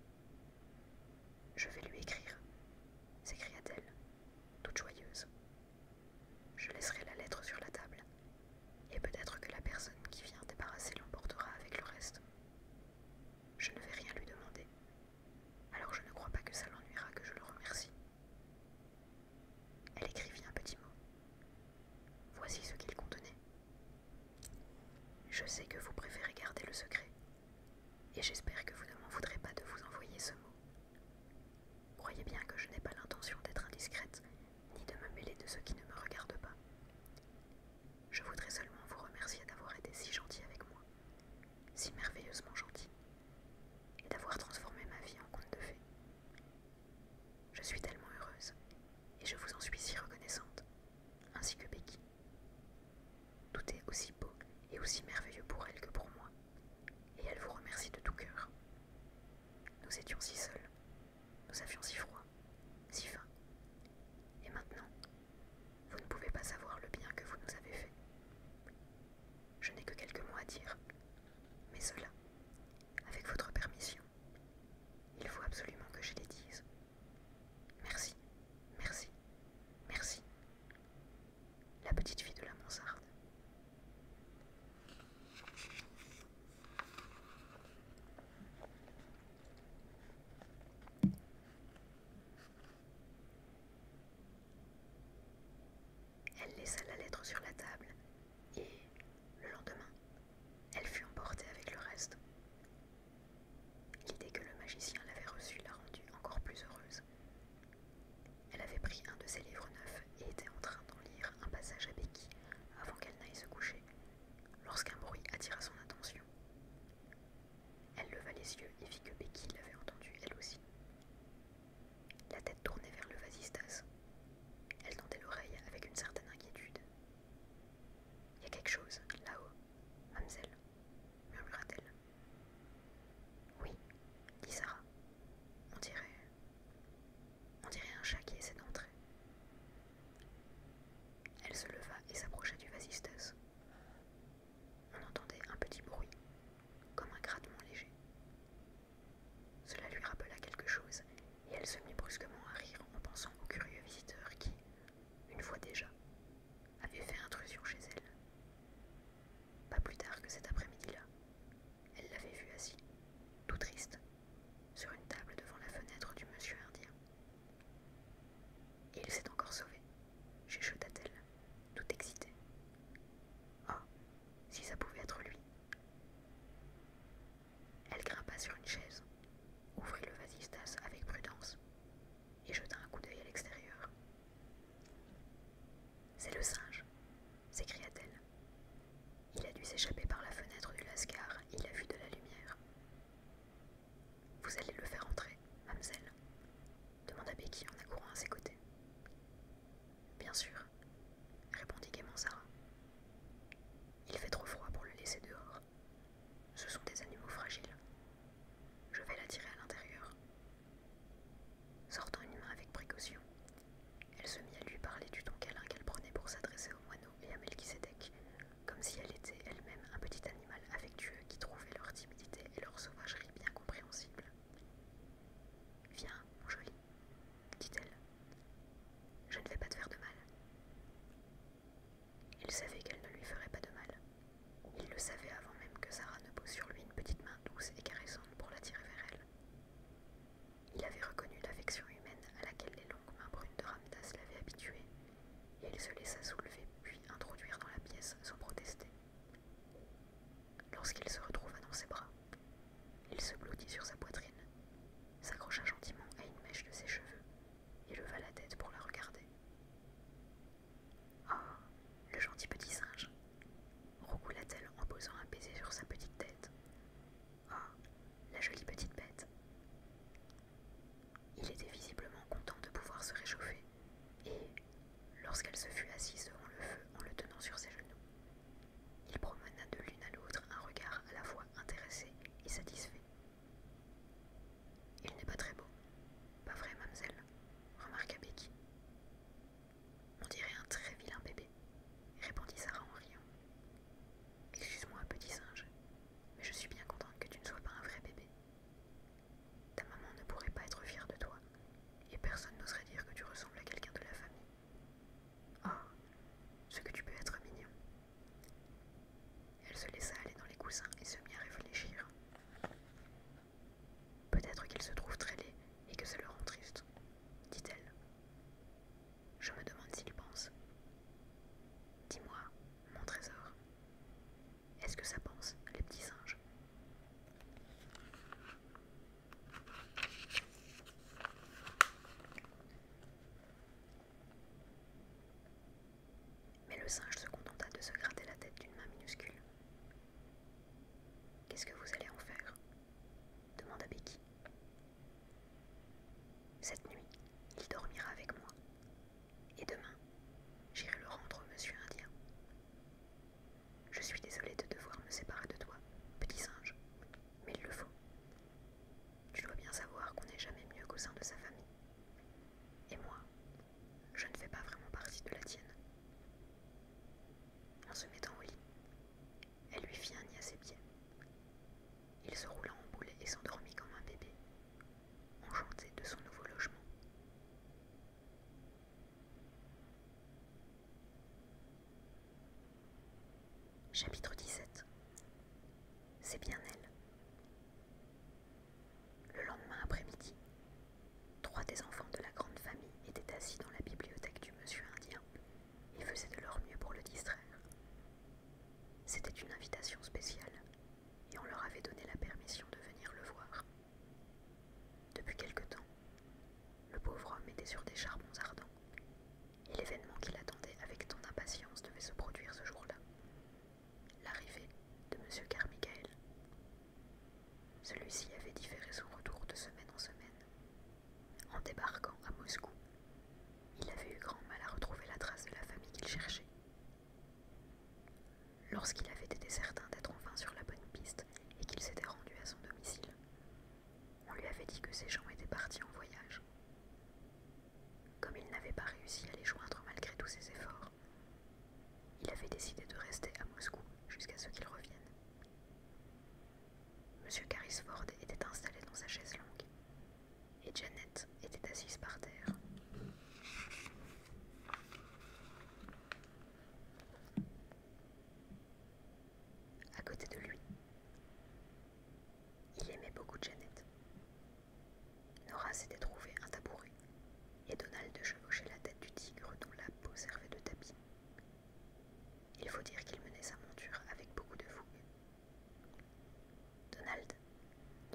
« Je vais lui écrire » s'écria-t-elle, toute joyeuse. « Je laisserai la lettre sur la table, et peut-être que la personne qui vient débarrasser l'emportera avec le reste. Je ne vais rien lui demander, alors je ne crois pas que ça l'ennuiera que je le remercie. » Elle écrivit un petit mot. Voici ce qu'il contenait. « Je sais que vous préférez garder le secret, et j'espère que vous ne m'en voudrez pas de vous envoyer ce mot. Croyez bien que je n'ai pas l'intention d'être indiscrète, ni de me mêler de ce qui ne me regarde pas. Je voudrais seulement vous remercier d'avoir été si gentil avec moi, si merveilleusement gentil, et d'avoir transformé ma vie en conte de fées. Je suis tellement heureuse, et je vous en suis si reconnaissante, ainsi que Becky. Tout est aussi beau et aussi merveilleux pour elle que pour moi, et elle vous remercie de tout cœur. Nous étions si seuls, nous avions si froid, si faim, et maintenant, vous ne pouvez pas savoir le bien que vous nous avez fait. Je n'ai que quelques mots à dire, mais cela, avec votre permission, il faut absolument que je les dise. Merci, merci, merci. La petite fille de la mansarde. Elle laissa la lettre sur la table et, le lendemain, elle fut emportée avec le reste. L'idée que le magicien l'avait reçue la rendit encore plus heureuse. Elle avait pris un de ses livres neufs et était en train d'en lire un passage à Becky avant qu'elle n'aille se coucher, lorsqu'un bruit attira son attention. Elle leva les yeux et vit que Becky l'avait entendu elle aussi. La tête tournée vers le vasistas, elle tendait l'oreille avec une certaine inquiétude. « Il y a quelque chose, là-haut, mademoiselle, » murmura-t-elle. « Oui, » dit Sarah. « On dirait... on dirait un chat qui essaie d'entrer. » Elle se leva et s'approcha du vasistas. On entendait un petit bruit, comme un grattement léger. Cela lui rappela quelque chose, et elle se mit brusquement à rire en pensant au curieux visiteur qui, une fois déjà, avait fait intrusion chez elle. Pas plus tard que cet après-midi-là, elle l'avait vu assis, tout triste, sur une table devant la fenêtre du monsieur indien. se réchauffer, et, lorsqu'elle se fut assise devant le feu en le tenant sur ses genoux, il promena de l'une à l'autre un regard à la fois intéressé et satisfait. « Il n'est pas très beau, pas vrai, mademoiselle ?» remarqua Becky. « On dirait un très vilain bébé, » répondit Sarah en riant. « Excuse-moi, petit singe, mais je suis bien contente que tu ne sois pas un vrai bébé. Ta maman ne pourrait pas être fière de toi, et personne n'oserait dire que tu ressembles à quelqu'un de la famille. Oh, ce que tu peux être mignon. » Elle se laissa aller dans les coussins et se mit à réfléchir. « Peut-être qu'il se trouve très laid et que ça le rend triste, » dit-elle. « Je me demande s'il pense. Dis-moi, mon trésor, est-ce que ça pense, les petits singes ? » Mais le singe se contenta de se gratter la tête d'une main minuscule. « Qu'est-ce que vous allez en faire ? » demanda Becky. « Cette nuit, il dormira avec moi, et demain, j'irai le rendre au monsieur indien. Je suis désolée de devoir me séparer de toi, petit singe, mais il le faut. Tu dois bien savoir qu'on n'est jamais mieux qu'au sein de sa famille. Et moi, je ne fais pas vraiment partie de la tienne. » En se mettant au lit, elle lui fit un nid à ses pieds. Il se roula en boule et s'endormit comme un bébé, enchanté de son nouveau logement. Chapitre dix-sept. C'est bien elle. Le lendemain après-midi, trois des enfants de la grande famille étaient assis dans la bibliothèque du monsieur indien et faisaient de leur mieux pour le distraire. C'était une invitation spéciale, et on leur avait donné la permission de venir le voir. Depuis quelque temps, le pauvre homme était sur des charbons ardents, et l'événement qui l'attendait avec tant d'impatience devait se produire ce jour-là. L'arrivée de monsieur Carmichael. Celui-ci avait différé son retour de semaine en semaine. En débarquant à Moscou, il avait eu grand mal à retrouver la trace de la famille qu'il cherchait. Lorsqu'il avait été certain d'être enfin sur la bonne piste et qu'il s'était rendu à son domicile, on lui avait dit que ses gens étaient partis en voyage. Comme il n'avait pas réussi à les joindre malgré tous ses efforts, il avait décidé de rester à Moscou jusqu'à ce qu'il revienne. Monsieur Carrisford était installé dans sa chaise longue, et Janet était assise par terre. À côté de lui, il aimait beaucoup Janet. Nora s'était trouvé un tabouret, et Donald chevauchait la tête du tigre dont la peau servait de tapis. Il faut dire qu'il menait sa monture avec beaucoup de fougue. Donald,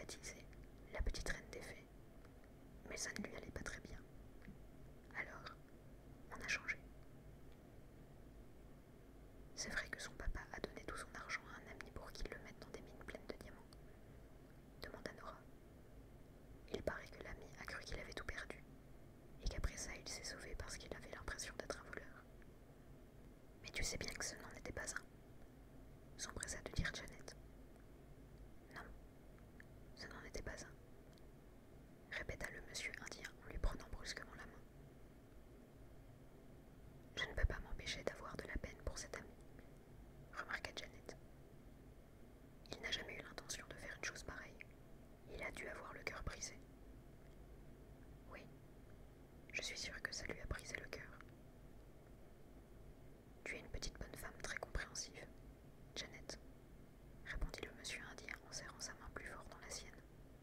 baptisée la petite reine des fées. Mais ça ne lui allait pas très bien. Alors, on a changé. C'est vrai que son papa a donné tout son argent à un ami pour qu'il le mette dans des mines pleines de diamants, demanda Nora. Il paraît que l'ami a cru qu'il avait tout perdu, et qu'après ça il s'est sauvé parce qu'il avait l'impression d'être un voleur. Mais tu sais bien que ce n'en était pas un, s'empressa de dire Janet. Non, ce n'en était pas un, répéta le monsieur indien en lui prenant brusquement la main. Je ne peux pas m'empêcher d'avoir de la peine pour cet ami, remarqua Janet. Il n'a jamais eu l'intention de faire une chose pareille. Il a dû avoir le cœur brisé. Oui, je suis sûre que ça lui a brisé le cœur. Tu es une petite bonne femme très compréhensive, Janet, répondit le monsieur indien en serrant sa main plus fort dans la sienne.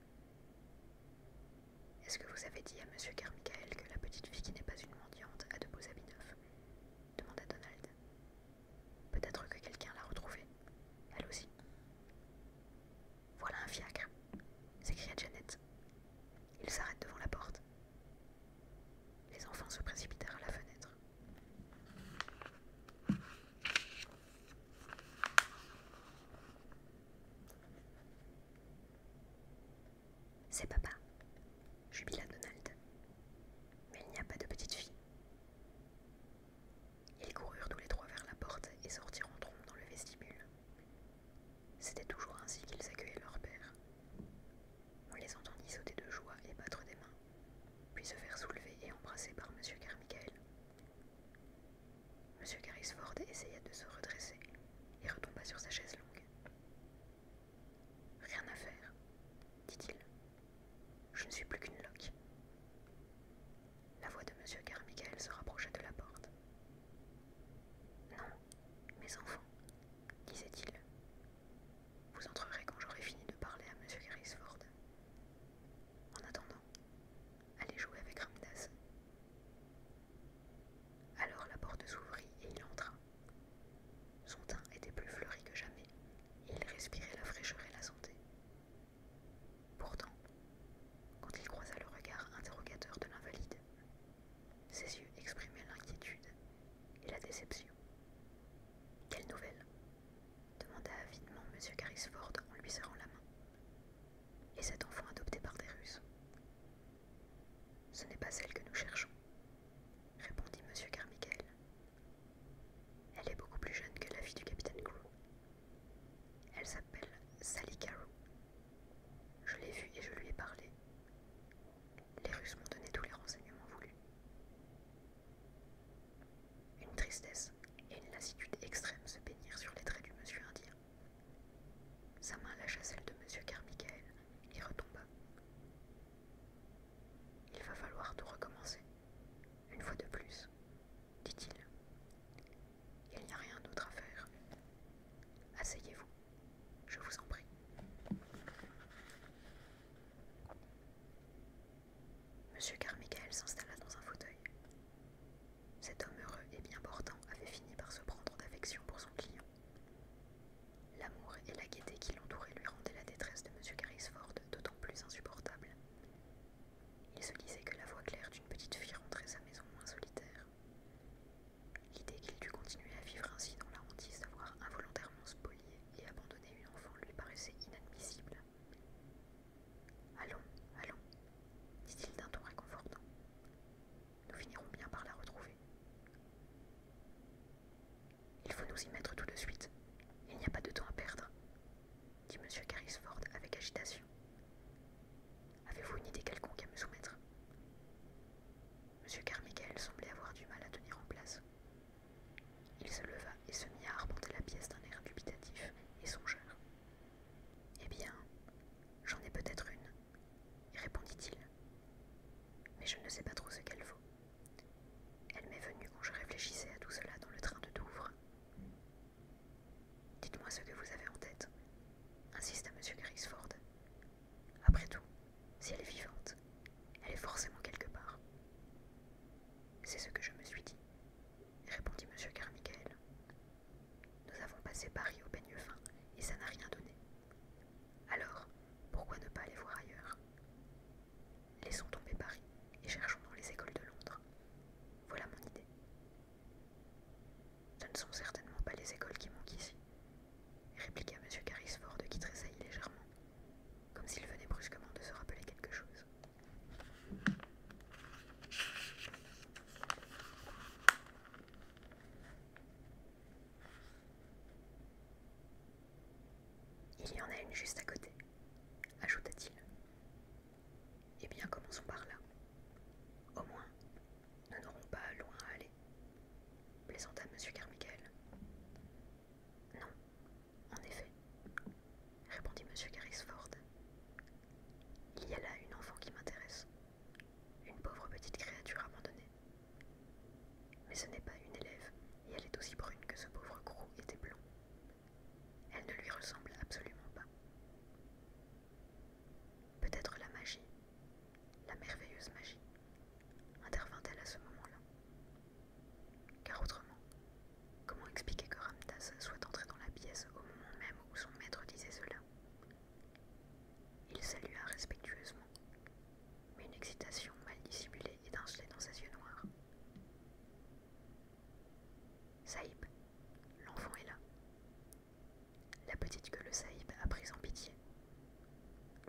Est-ce que vous avez dit à monsieur Carmichael que la petite fille qui n'est pas une mendiante a de beaux habits neufs? Demanda Donald. Peut-être que quelqu'un l'a retrouvée, elle aussi. Voilà un fiacre, s'écria Janet. Il s'arrête devant la porte. Les enfants se précipitèrent à la fenêtre. C'est papa, jubila Donald. Mais il n'y a pas de petite fille. Ils coururent tous les trois vers la porte et sortirent en trombe dans le vestibule. C'était toujours ainsi qu'ils accueillaient leur père. On les entendit sauter de joie et battre des mains, puis se faire soulever et embrasser par monsieur Carmichael. Monsieur Carrisford essaya de se redresser et retomba sur sa chaise longue. Rien à faire, dit-il. Je ne suis plus qu'une loque. La voix de monsieur Carmichael se rapprocha de la porte. Non, mes enfants, disait-il. Vous entrerez quand j'aurai fini de parler à monsieur Carrisford. En attendant, allez jouer avec Ramdas. Alors la porte s'ouvrit et il entra. Son teint était plus fleuri que jamais, et il respirait la fraîcheur et la santé. Pourtant, quand il croisait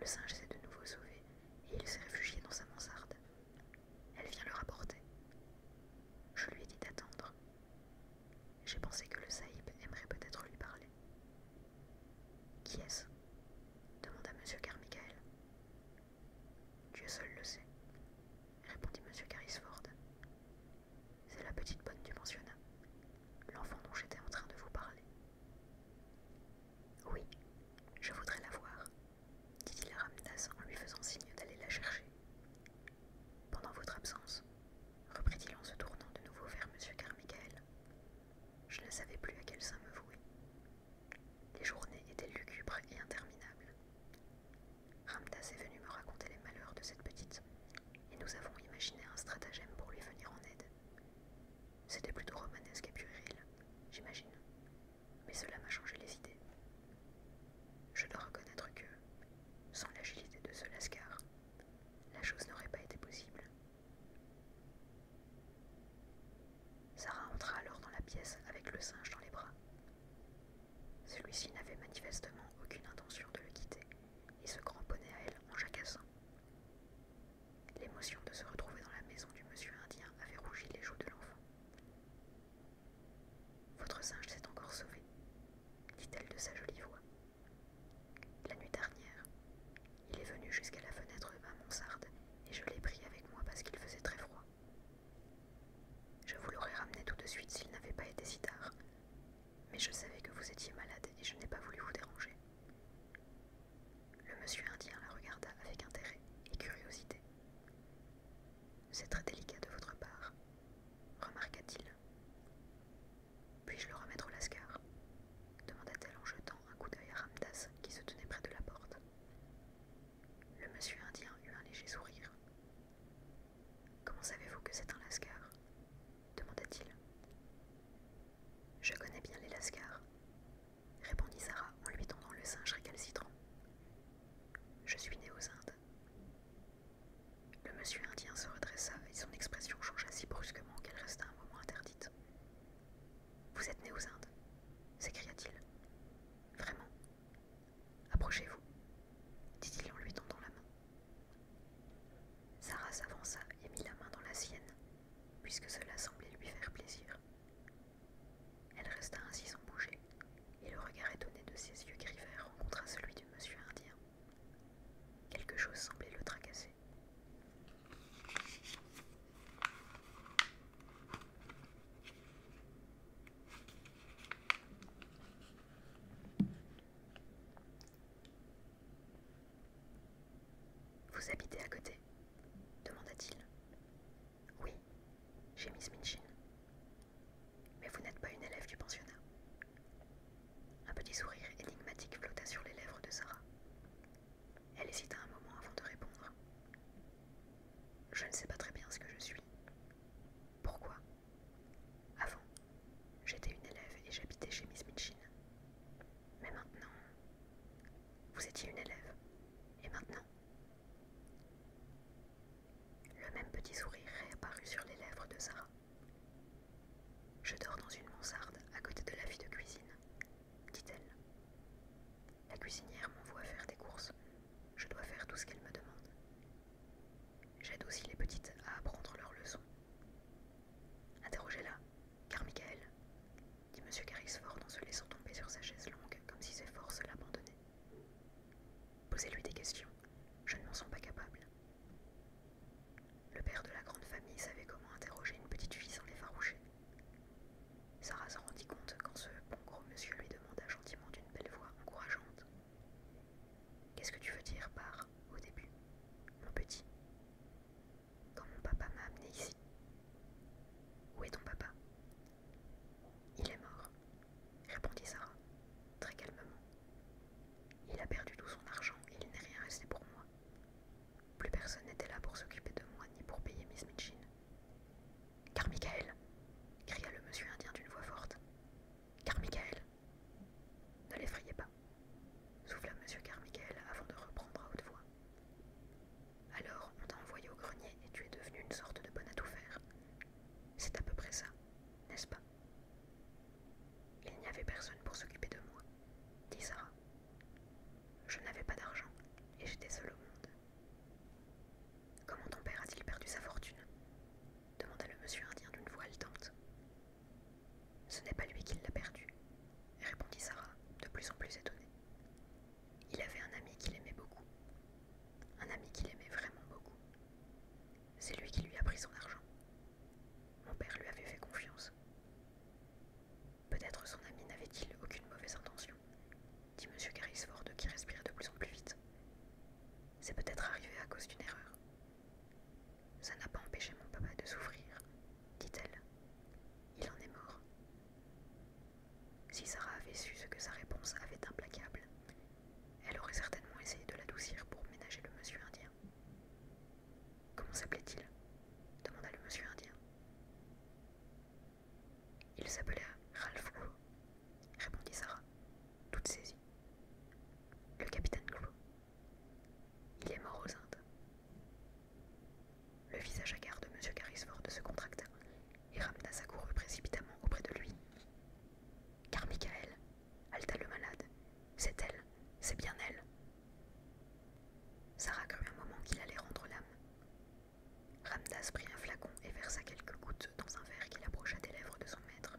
Le singe s'est de nouveau sauvé et il s'est réfugié dans sa mansarde. Elle vient le rapporter. Je lui ai dit d'attendre. J'ai pensé que le saïb aimerait peut-être lui parler. Qui est-ce? Demanda M. Carmichael. Dieu seul le sait, répondit M. Carrisford. C'est la petite bonne du pensionnat, l'enfant dont j'étais en train de vous parler. Oui, je voudrais la voir, dit-il à Ramdas en lui faisant signe d'aller la chercher. Pendant votre absence, reprit-il en se tournant de nouveau vers M. Carmichael, je ne savais plus à quel sein me vouer. Les journées étaient lugubres et interminables. Ramdas est venu me raconter les malheurs de cette petite, et nous avons imaginé un stratagème pour lui venir en aide. C'était plutôt romanesque et puéril, j'imagine, mais cela m'a changé les idées. Je dois reconnaître que, sans l'agilité de ce lascar, la chose n'aurait pas été possible. Sarah entra alors dans la pièce avec le singe dans les bras. Celui-ci n'avait manifestement aucune intention de le quitter et se cramponnait à elle en jacassant. L'émotion de se retrouver dans la maison du monsieur indien avait rougi les joues de l'enfant. « Votre singe s'est encore sauvé, » dit-elle de sa jolie voix. « La nuit dernière, il est venu jusqu'à la fenêtre de ma mansarde et je l'ai pris avec moi parce qu'il faisait très froid. Je vous l'aurais ramené tout de suite s'il n'avait pas été si tard, mais je savais que vous étiez malade et je n'ai pas voulu vous déranger. » Le monsieur indien la regarda avec intérêt et curiosité. « C'est très délicat de votre part, » remarqua-t-il. « Puis-je le remettre au lascar ?» demanda-t-elle en jetant un coup d'œil à Ramdas qui se tenait près de la porte. Le monsieur indien eut un léger sourire. « Comment savez-vous que c'est un lascar ?» demanda-t-il. « Je connais bien les lascars, » répondit Sarah en lui tendant le singe récalcitrant. « Je suis née aux Indes. » Le monsieur indien se redressa et son expression changea si brusquement qu'elle resta un moment interdite. « Vous êtes né aux Indes ?» s'écria-t-il. « Vraiment ? Approchez-vous, » dit-il en lui tendant la main. Sarah s'avança et mit la main dans la sienne, puisque cela semblait lui faire plaisir. Elle resta ainsi sans bouger, et le regard étonné de ses yeux gris verts rencontra celui du monsieur indien. Quelque chose semblait le tracasser. « Vous habitez à côté ?» demanda-t-il. « Oui, chez Miss Minchin. Mais vous n'êtes pas une élève du pensionnat. » Un petit sourire énigmatique flotta sur les lèvres de Sarah. Elle hésita un moment avant de répondre. « Je ne sais pas très bien ce que je suis. Pourquoi ? Avant, j'étais une élève et j'habitais chez Miss Minchin. Mais maintenant... Vous étiez une élève. Et maintenant ? » Le même petit sourire réapparut sur les lèvres de Sarah. « Je dors dans une mansarde à côté de la fille de cuisine, » dit-elle. « La cuisinière m'envoie faire des courses. Je dois faire tout ce qu'elle me demande. J'aide aussi les petites à apprendre leurs leçons. »« Interrogez-la, Carmichael, » dit M. Carrisford en se laissant tomber sur sa chaise longue comme si ses forces l'abandonnaient. « Posez-lui des questions. Je ne m'en sens pas capable. » Le père de la grande famille savait comment interroger une petite fille sans l'effaroucher. Sarah s'en rendit compte quand ce bon gros monsieur lui demanda gentiment d'une belle voix encourageante. « Qu'est-ce que tu veux dire par « au début », mon petit ?»« Quand mon papa m'a amené ici. »« Où est ton papa ?»« Il est mort, » répondit Sarah, très calmement. « Il a perdu tout son argent et il n'est rien resté pour moi. Plus personne n'était là pour s'occuper de moi ni pour payer Miss Minchin. »« Carmichael !» cria le monsieur indien d'une voix forte. « Carmichael !»« Ne l'effrayez pas, » souffla M. Carmichael avant de reprendre à haute voix. « Alors on t'a envoyé au grenier et tu es devenu une sorte de bonne à tout faire. C'est à peu près ça, n'est-ce pas ? » « Il n'y avait personne pour s'occuper de moi, » dit Sarah. « Je n'avais pas d'argent et j'étais seule C'est peut-être arrivé à cause d'une erreur. Ça n'a pas empêché mon papa de souffrir, dit-elle. Il en est mort. Si Sarah avait su ce que sa réponse avait d'implacable, elle aurait certainement essayé de l'adoucir pour ménager le monsieur indien. Comment s'appelait-il ? Demanda le monsieur indien. Il s'appelait Ralph Crew, répondit Sarah, toute saisie. Le capitaine Crew. Il est mort aux Indes. Le visage hagard de monsieur Carrisford se contracta et Ramdas accourut précipitamment auprès de lui. Car Michael, haleta le malade, c'est elle, c'est bien elle. Sarah crut un moment qu'il allait rendre l'âme. Ramdas prit un flacon et versa quelques gouttes dans un verre qu'il approcha des lèvres de son maître.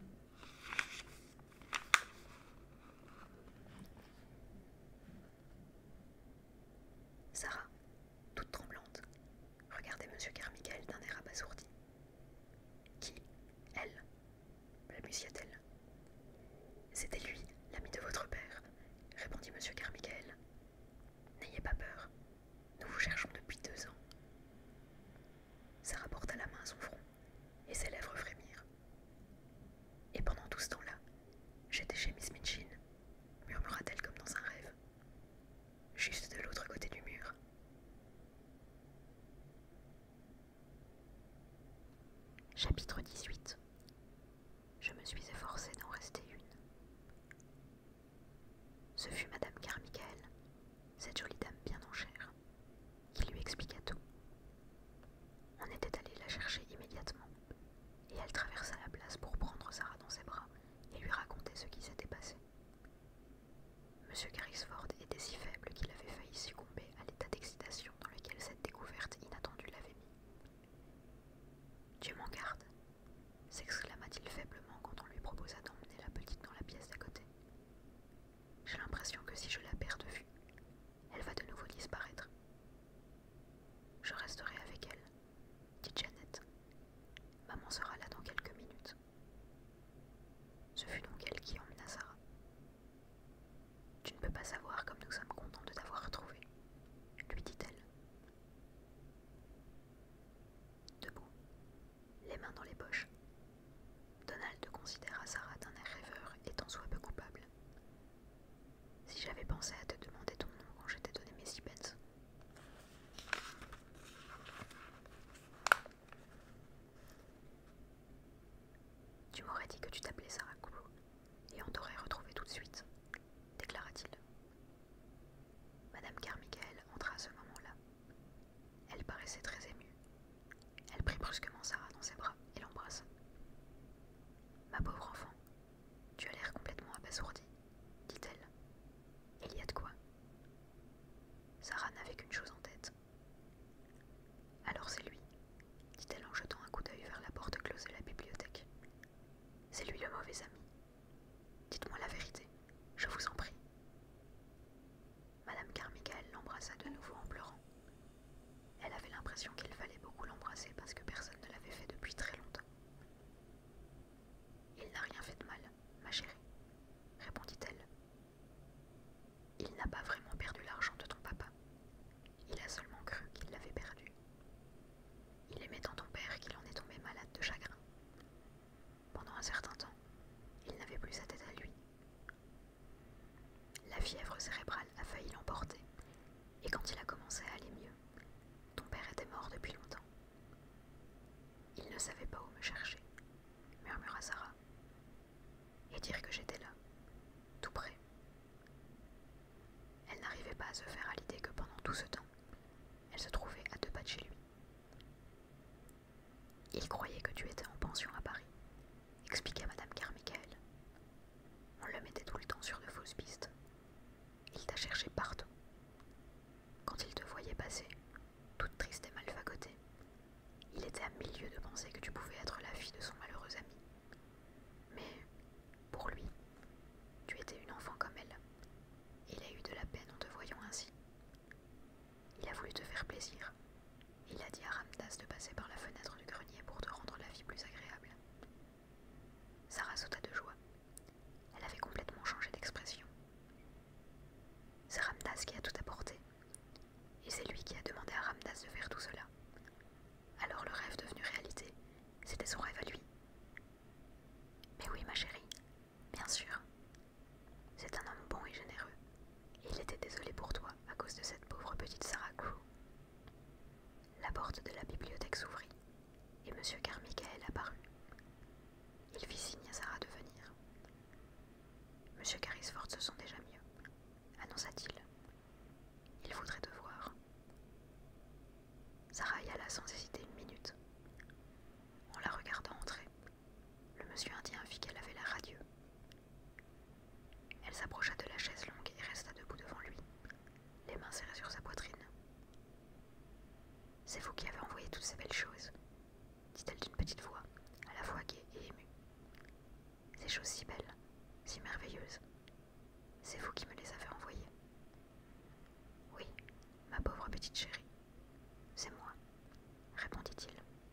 Sarah, toute tremblante, regardait monsieur Carmichael d'un air abasourdi. Qui ? Elle ? balbutia-t-elle. C'était lui, l'ami de votre père, répondit monsieur Carmichael. N'ayez pas peur, nous vous cherchons depuis deux ans. Sarah porta la main à son front, et ses lèvres frémirent. Et pendant tout ce temps-là, j'étais chez Miss Minchin, murmura-t-elle comme dans un rêve. Juste de l'autre côté du mur. Chapitre dix-huit. Je me suis efforcée d'en rester une. Ce fut madame Carmichael, cette jolie dame bien en chair, qui lui expliqua tout. On était allé la chercher immédiatement, et elle traversa la place pour prendre Sarah dans ses bras et lui raconter ce qui s'était passé. Monsieur Carrisford était si faible qu'il avait failli succomber à l'état d'excitation dans lequel cette découverte inattendue l'avait mis. Dieu m'en garde, s'exclama-t-il faiblement quand on lui proposa d'emmener la petite dans la pièce d'à côté. J'ai l'impression que si je la perds de vue, elle va de nouveau disparaître. Je resterai avec elle, dit Janet. Maman sera là dans quelques minutes. Ce fut donc elle qui emmena Sarah. Tu ne peux pas savoir comme nous sommes contents de t'avoir retrouvée, lui dit-elle. Debout, les mains dans les poches, Donald considéra Sarah d'un air rêveur et tant soit peu coupable. Si j'avais pensé à te demander ton nom quand je t'ai donné mes six pence. Tu m'aurais dit que tu t'appelais Sarah Crew et on t'aurait retrouvé tout de suite, déclara-t-il. Madame Carmichael entra à ce moment-là. Elle paraissait très émue. Elle prit brusquement Sarah dans ses bras et l'embrassa. Ma pauvre enfant, tu as l'air complètement abasourdie, dit-elle. Il y a de quoi ? Sarah n'avait qu'une chose en tête. Alors c'est lui, dit-elle en jetant un coup d'œil vers la porte close de la bibliothèque. C'est lui le mauvais ami. Dites-moi la vérité, je vous en prie. Madame Carmichael l'embrassa de nouveau en pleurant. Elle avait l'impression qu'il fallait beaucoup l'embrasser parce que personne ne l'avait fait depuis très longtemps. Il n'a rien fait de mal, ma chérie, répondit-elle. Il n'a pas vraiment perdu l'argent de ton papa. Il a seulement cru qu'il l'avait perdu. Il aimait tant ton père qu'il en est tombé malade de chagrin. Pendant un certain temps, il n'avait plus sa tête à lui. La fièvre cérébrale a failli l'emporter, et quand il a commencé à aller mieux, ton père était mort depuis longtemps. petite chérie. C'est moi, répondit-il.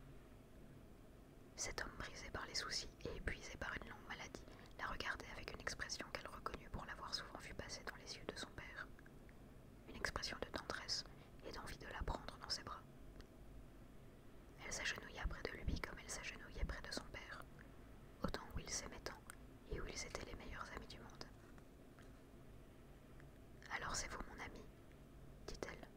Cet homme brisé par les soucis et épuisé par une longue maladie la regardait avec une expression qu'elle reconnut pour l'avoir souvent vu passer dans les yeux de son père. Une expression de tendresse et d'envie de la prendre dans ses bras. Elle s'agenouilla près de lui comme elle s'agenouillait près de son père, au temps où ils s'aimaient tant et où ils étaient les meilleurs amis du monde. « Alors c'est vous mon ami, dit-elle.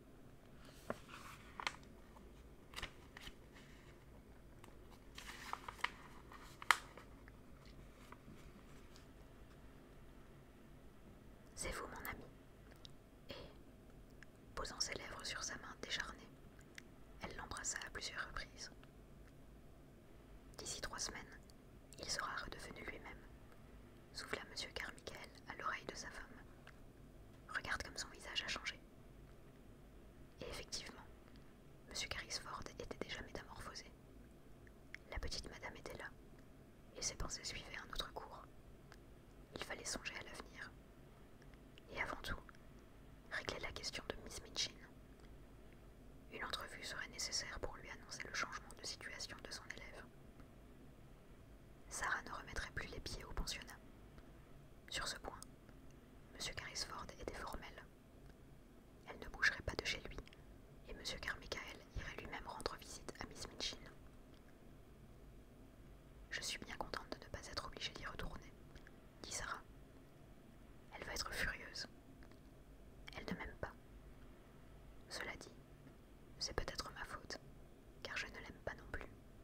C'est vous mon ami. Et, posant ses lèvres sur sa main décharnée, elle l'embrassa à plusieurs reprises. D'ici trois semaines, il sera redevenu lui-même, souffla M. Carmichael à l'oreille de sa femme. Regarde comme son visage a changé. Et effectivement, M. Carrisford était déjà métamorphosé. La petite madame était là, et ses pensées suivaient un autre cours. Il fallait songer à l'avenir. Et avant tout, régler la question de Miss Minchin. Une entrevue serait nécessaire pour lui annoncer le changement de situation de son élève. Sarah ne remettrait plus les pieds au pensionnat. Sur ce point, M. Carrisford était formel. Elle ne bougerait pas de chez lui, et M. Carmichael irait lui-même rendre visite à Miss Minchin. Je suis bien contente de ne pas être obligée d'y retourner, dit Sarah. Elle va être furieuse. Elle ne m'aime pas. Cela dit, c'est peut-être ma faute, car je ne l'aime pas non plus.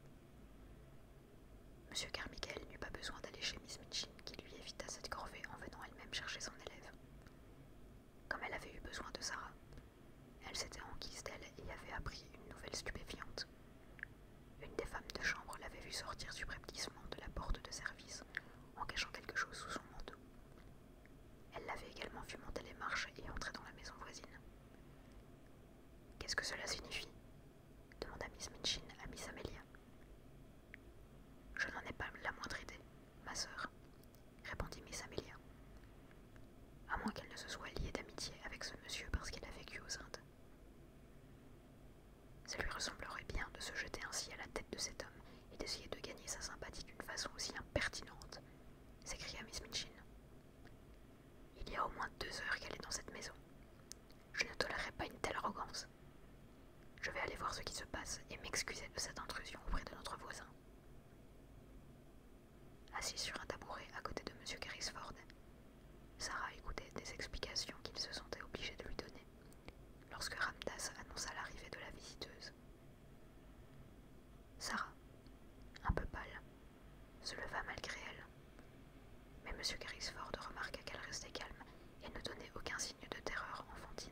M. Carmichael n'eut pas besoin d'aller chez Miss Minchin, qui lui évita cette corvée en venant elle-même chercher son élève. Comme elle avait eu besoin de Sarah, elle s'était enquise d'elle et avait appris une nouvelle stupéfiante. Une des femmes de chambre l'avait vue sortir subrepticement de la porte de service en cachant quelque chose sous son manteau. Elle l'avait également vue monter les marches et entrer dans la maison voisine. « Qu'est-ce que cela signifie » demanda Miss Minchin à Miss Amelia. « Je n'en ai pas la moindre idée, ma sœur, » répondit Miss Amelia. « À moins qu'elle ne se soit liée d'amitié avec ce monsieur parce qu'il a vécu aux Indes. Ça lui ressemblerait bien de se jeter ainsi à la tête de cet homme et d'essayer de gagner sa sympathie d'une façon aussi impertinente, » s'écria Miss Minchin. « Il y a au moins deux heures qu'elle est dans cette maison. Je ne tolérerai pas une telle arrogance. Je vais aller voir ce qui se passe et m'excuser de cette intrusion auprès de notre voisin. » Assise sur un tabouret à côté de M. Carrisford, Sarah écoutait des explications qu'il se sentait obligé de lui donner lorsque Ramdas annonça l'arrivée de la visiteuse. Sarah, un peu pâle, se leva malgré elle, mais M. Carrisford remarqua qu'elle restait calme et ne donnait aucun signe de terreur enfantine.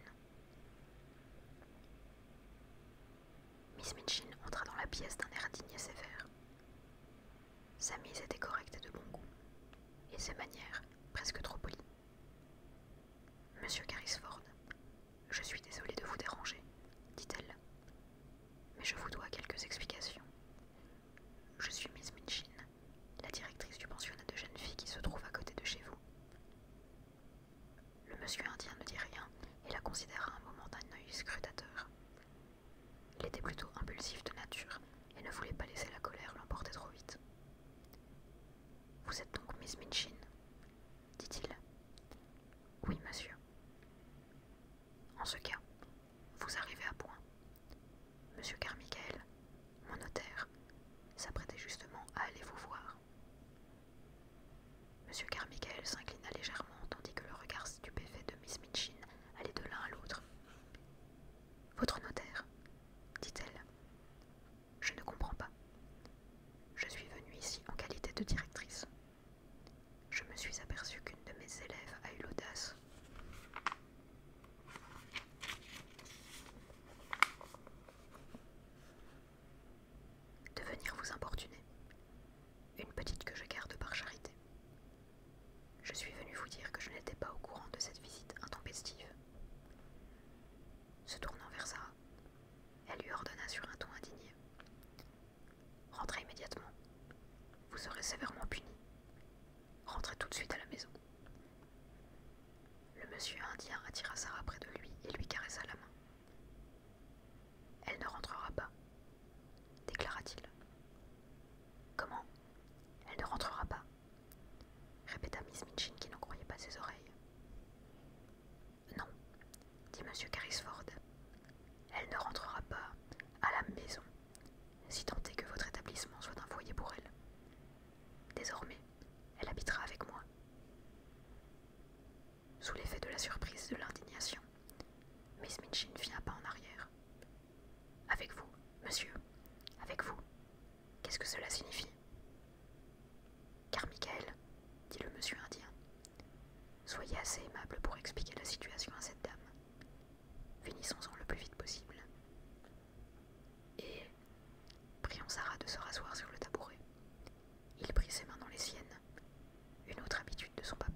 Miss Minchin entra dans la pièce d'un air digne et sévère. Sa mise était correcte et de bon goût, et ses manières presque trop polies. « Monsieur Carrisford, je suis désolée de vous déranger, » dit-elle, « mais je vous dois quelques explications. Je suis Miss Minchin, la directrice du pensionnat de jeunes filles qui se trouve à côté de chez vous. » Le monsieur indien ne dit rien et la considéra un moment d'un œil scrutateur. Il était plutôt impulsif de nature et ne voulait pas laisser la colère l'emporter trop vite. « Vous êtes donc Miss Minchin ?» dit-il. « Oui, monsieur. En ce cas, Minchin fit un pas en arrière. « Avec vous, monsieur, avec vous. Qu'est-ce que cela signifie ?»« Carmichael, dit le monsieur indien, soyez assez aimable pour expliquer la situation à cette dame. Finissons-en le plus vite possible. Et prions Sarah de se rasseoir sur le tabouret. » Il prit ses mains dans les siennes, une autre habitude de son papa.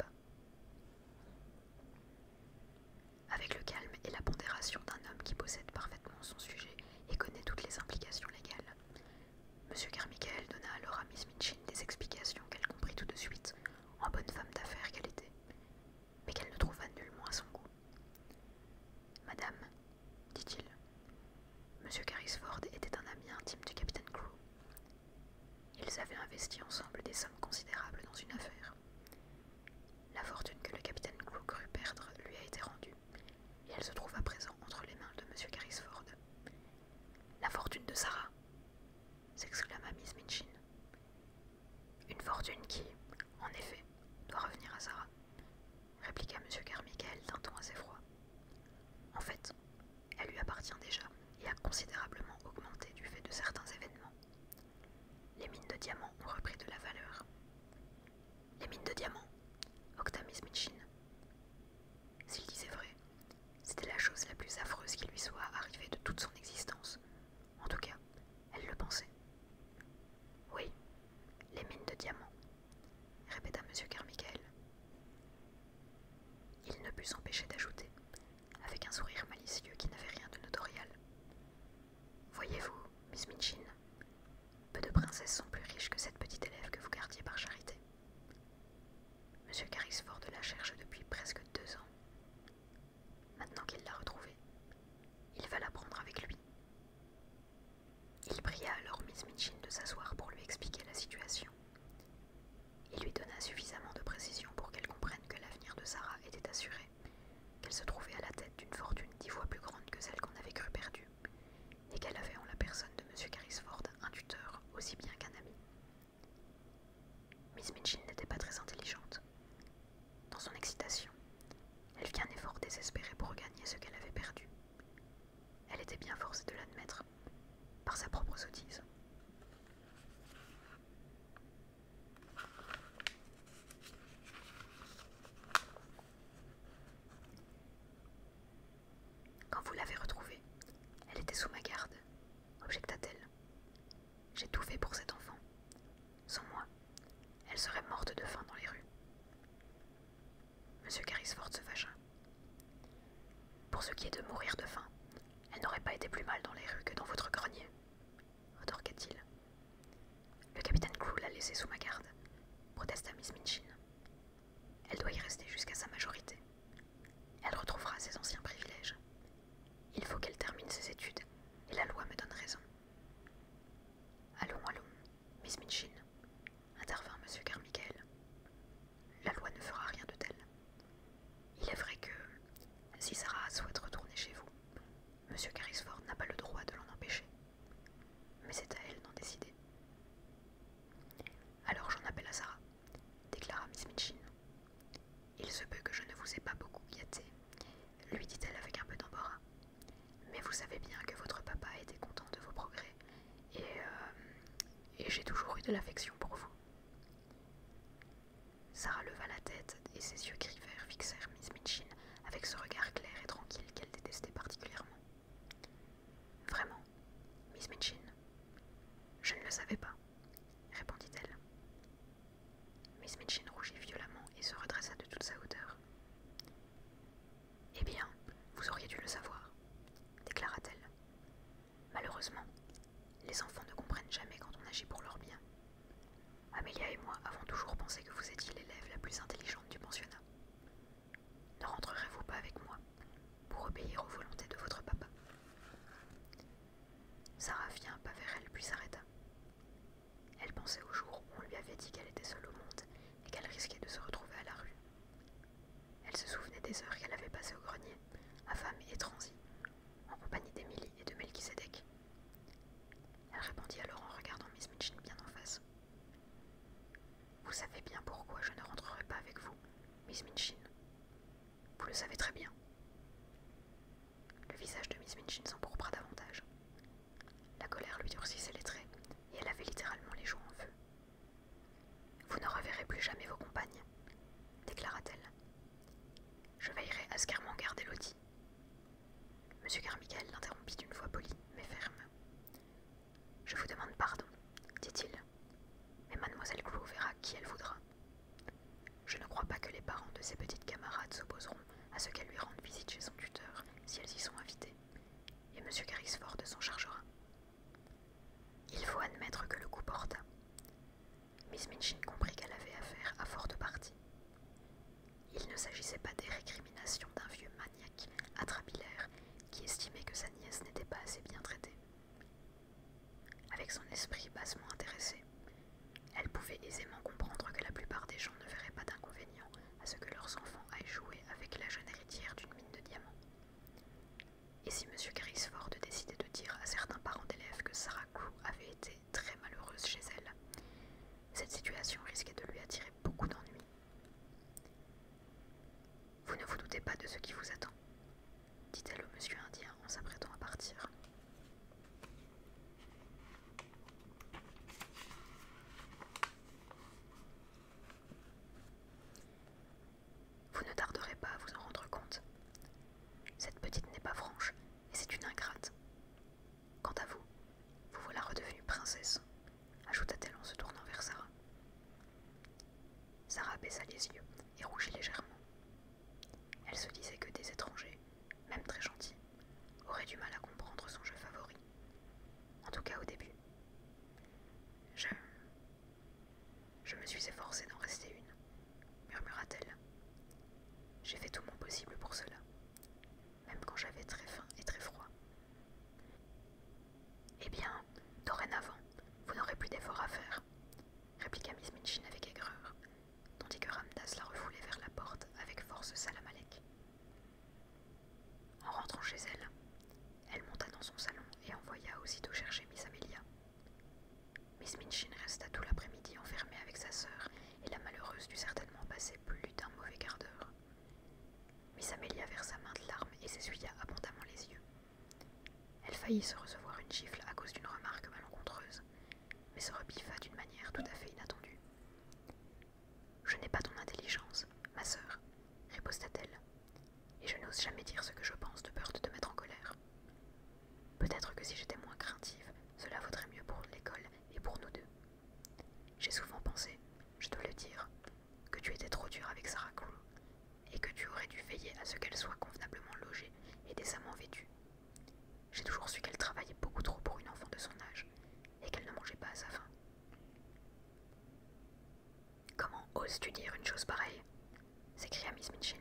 Avec le calme et la pondération d'un homme qui possède parfaitement son sujet et connaît toutes les implications légales, M. Carmichael donna alors à Miss Minchin des explications qu'elle comprit tout de suite, en bonne femme d'affaires qu'elle était, mais qu'elle ne trouva nullement à son goût. « Madame, dit-il, M. Carrisford était un ami intime du capitaine Crew. Ils avaient investi ensemble des sommes considérables dans une affaire. La fortune que le capitaine Crew crut perdre lui a été rendue, et elle se trouve à présent entre les mains de M. Carrisford. « La fortune de Sarah !» s'exclama Miss Minchin. « Une fortune qui, en effet, doit revenir à Sarah, » répliqua M. Carmichael d'un ton assez froid. « En fait, elle lui appartient déjà et a considérablement augmenté du fait de certains événements. Les mines de diamants ont repris de la valeur. »« Les mines de diamants !» octa Miss Minchin. S'il disait vrai, c'était la chose la plus affreuse qui lui soit arrivée de toute son existence. En tout cas, elle le pensait. « Oui, les mines de diamants, » répéta M. Carmichael. Il ne put s'empêcher d'ajouter, avec un sourire malicieux qui n'avait rien de notorial. « Voyez-vous, Miss Minchin, peu de princesses sont plus riches que cette petite élève que vous gardiez par charité. M. Carrisford la cherche depuis presque deux ans. Maintenant qu'il l'a retrouvée, il va la prendre avec lui. » Il pria alors Miss Minchin de s'asseoir pour lui expliquer la situation. Il lui donna suffisamment de précision pour qu'elle comprenne que l'avenir de Sarah était assuré, qu'elle se trouvait à la tête d'une fortune dix fois plus grande que celle qu'on avait cru perdue, et qu'elle avait en la personne de M. Carrisford un tuteur aussi bien qu'un ami. Miss Minchin n'était pas très intelligente. Dans son excitation, elle fit un effort désespéré pour regagner ce qu'elle avait perdu. Elle était bien forcée de l'admettre, par sa propre sottise. « Quand vous l'avez retrouvée, elle était sous ma garde, objecta-t-elle. J'ai tout fait pour cet enfant. Sans moi, elle serait morte de faim dans les rues. » M. Carrisford se fâcha. « Pour ce qui est de mourir de faim, elle n'aurait pas été plus mal dans les rues que dans votre grenier, » retorqua-t-il. « Le capitaine Crew l'a laissée sous ma garde, » protesta Miss Minchin. « Elle doit y rester jusqu'à sa majorité. Elle retrouvera ses anciens privilèges. Il faut qu'elle termine ses études, et la loi me donne raison. »« Allons, allons, Miss Minchin, » intervint M. Carmichael. « La loi ne fera rien de tel. Il est vrai que, si Sarah souhaite retourner chez vous, M. Carrisford n'a pas le droit de l'en empêcher. Mais c'est à elle d'en décider. »« Alors j'en appelle à Sarah, » déclara Miss Minchin. « Il se peut que je ne vous ai pas beaucoup gâté, » lui dit-elle avec un peu d'embarras. « Mais vous savez bien que votre papa était content de vos progrès, et, euh, et j'ai toujours eu de l'affection pour vous. » Sarah leva la tête et ses yeux gris verts fixèrent Miss Minchin avec ce regard clair et tranquille qu'elle détestait particulièrement. « Vraiment, Miss Minchin, je ne le savais pas, » répondit-elle. Miss Minchin rougit violemment et se redressa de toute sa hauteur. « Eh bien, vous auriez dû le savoir, » déclara-t-elle. « Malheureusement, les enfants ne comprennent jamais quand on agit pour leur bien. Amélia et moi avons toujours pensé que vous étiez l'élève la plus intelligente du pensionnat. Ne rentrerez-vous pas avec moi pour obéir aux volontés de votre papa ?» Sarah fit un pas vers elle puis s'arrêta. Elle pensait au jour où on lui avait dit qu'elle était seule au monde et qu'elle risquait de se retrouver à la rue. Elle se souvenait des heures qu'elle avait passées au grenier, affamée et transie, en compagnie d'Émilie et de Melchisédek. Elle répondit alors en regardant Miss Minchin bien en face. « Vous savez bien pourquoi je ne rentrerai pas avec vous, Miss Minchin. Vous le savez très bien. » qu'elle l'interrompit d'une voix polie, mais ferme. « Je vous demande pardon, dit-il, mais mademoiselle Crew verra qui elle voudra. Je ne crois pas que les parents de ses petites camarades s'opposeront à ce qu'elle lui rende visite chez son tuteur si elles y sont invitées, et M. Carrisford s'en chargera. Il faut admettre que le coup porta. Miss Minchin comprit qu'elle avait affaire à forte partie. Il ne s'agissait pas des récriminations d'un vieux maniaque atrabilaire qui estimait que sa nièce n'était pas assez bien traitée. Avec son esprit bassement intéressé, elle pouvait aisément comprendre que la plupart des gens ne verraient pas d'inconvénient à ce que leurs enfants aillent jouer avec la jeune héritière d'une mine de diamants. Et si M. Carrisford décidait de dire à certains parents d'élèves que Sarah Crew avait été très malheureuse chez elle, cette situation risquait de lui attirer beaucoup d'ennuis. « Vous ne vous doutez pas de ce qui vous attend, dit-elle au monsieur indien en s'apprêtant à partir. Vous ne tarderez pas à vous en rendre compte. Cette petite n'est pas franche, et c'est une ingrate. Quant à vous, vous voilà redevenue princesse, ajouta-t-elle en se tournant vers Sarah. Sarah baissa les yeux et rougit légèrement. Elle se disait que des étrangers, même très gentils, auraient du mal à comprendre son jeu favori. En tout cas au début. Je... Je me suis efforcée d'en rester une, murmura-t-elle. J'ai fait tout mon possible pour cela, même quand j'avais très faim et très froid. Eh bien, dorénavant, vous n'aurez plus d'efforts à faire, répliqua Miss Minchin avec aigreur, tandis que Ramdas la refoulait vers la porte avec force Salam Alek. En rentrant chez elle, elle monta dans son salon et envoya aussitôt chercher Miss Amelia. Miss Minchin resta tout l'après-midi enfermée avec sa sœur et la malheureuse dut certainement passer plus d'un mauvais quart d'heure. Miss Amelia versa maintes larmes et s'essuya abondamment les yeux. Elle faillit se recevoir une gifle à cause d'une remarque malencontreuse, mais se rebiffa d'une manière tout à fait inattendue. « Je n'ai pas ton intelligence, ma sœur, riposta-t-elle, et je n'ose jamais dire ce que je pense de peur de te mettre en colère. Peut-être que si j'étais moins craintive, cela vaudrait mieux pour l'école et pour nous deux. J'ai souvent pensé, je dois le dire, que tu étais trop dur avec Sarah Crew, et que tu aurais dû veiller à ce qu'elle soit convenablement logée et décemment vêtue. J'ai toujours su qu'elle travaillait beaucoup trop pour une enfant de son âge, et qu'elle ne mangeait pas à sa faim. Comment oses-tu dire une chose pareille ? S'écria Miss Minchin.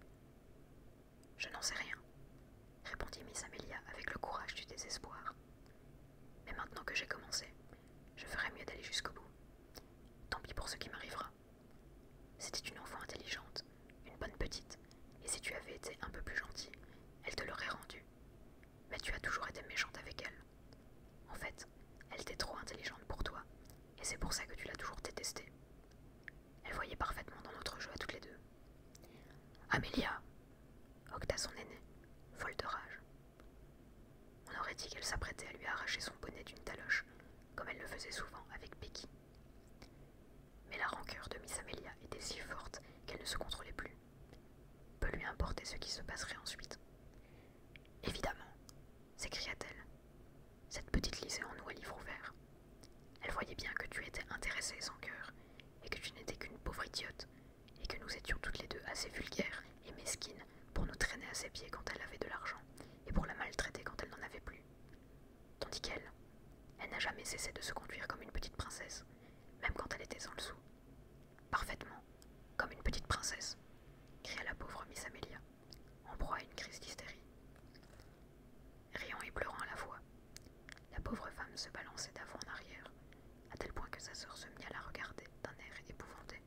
Je n'en sais rien, répondit Miss Amelia avec le courage du désespoir. Mais maintenant que j'ai commencé, je ferais mieux d'aller jusqu'au bout. Tant pis pour ce qui m'arrivera. C'était une enfant intelligente, une bonne petite, et si tu avais été un peu plus gentil, elle te l'aurait rendu. Mais tu as toujours été méchante avec elle. En fait, elle était trop intelligente pour toi, et c'est pour ça que tu l'as toujours détestée. Elle voyait parfaitement dans notre jeu à toutes les deux. Amelia, octa son aînée, folle de rage. On aurait dit qu'elle s'apprêtait à lui arracher son bonnet d'une taloche, comme elle le faisait souvent avec Becky. Mais la rancœur de Miss Amelia était si forte qu'elle ne se contrôlait plus. Peu lui importait ce qui se passerait ensuite. Évidemment, s'écria-t-elle. Cette petite lisait en nous à livre ouvert. Elle voyait bien que tu étais intéressée et sans cœur, et que tu n'étais qu'une pauvre idiote, et que nous étions toutes les deux assez vulgaires et mesquines pour nous traîner à ses pieds quand elle avait de l'argent, et pour la maltraiter quand elle n'en avait plus. Tandis qu'elle, elle n'a jamais cessé de se conduire comme une petite princesse, même quand elle était sans le sou. Parfaitement, comme une petite princesse, cria la pauvre Miss Amelia, en proie à une crise d'hystérie. Riant et pleurant à la fois, la pauvre femme se balançait d'avant en arrière, à tel point que sa sœur se mit à la regarder d'un air épouvanté.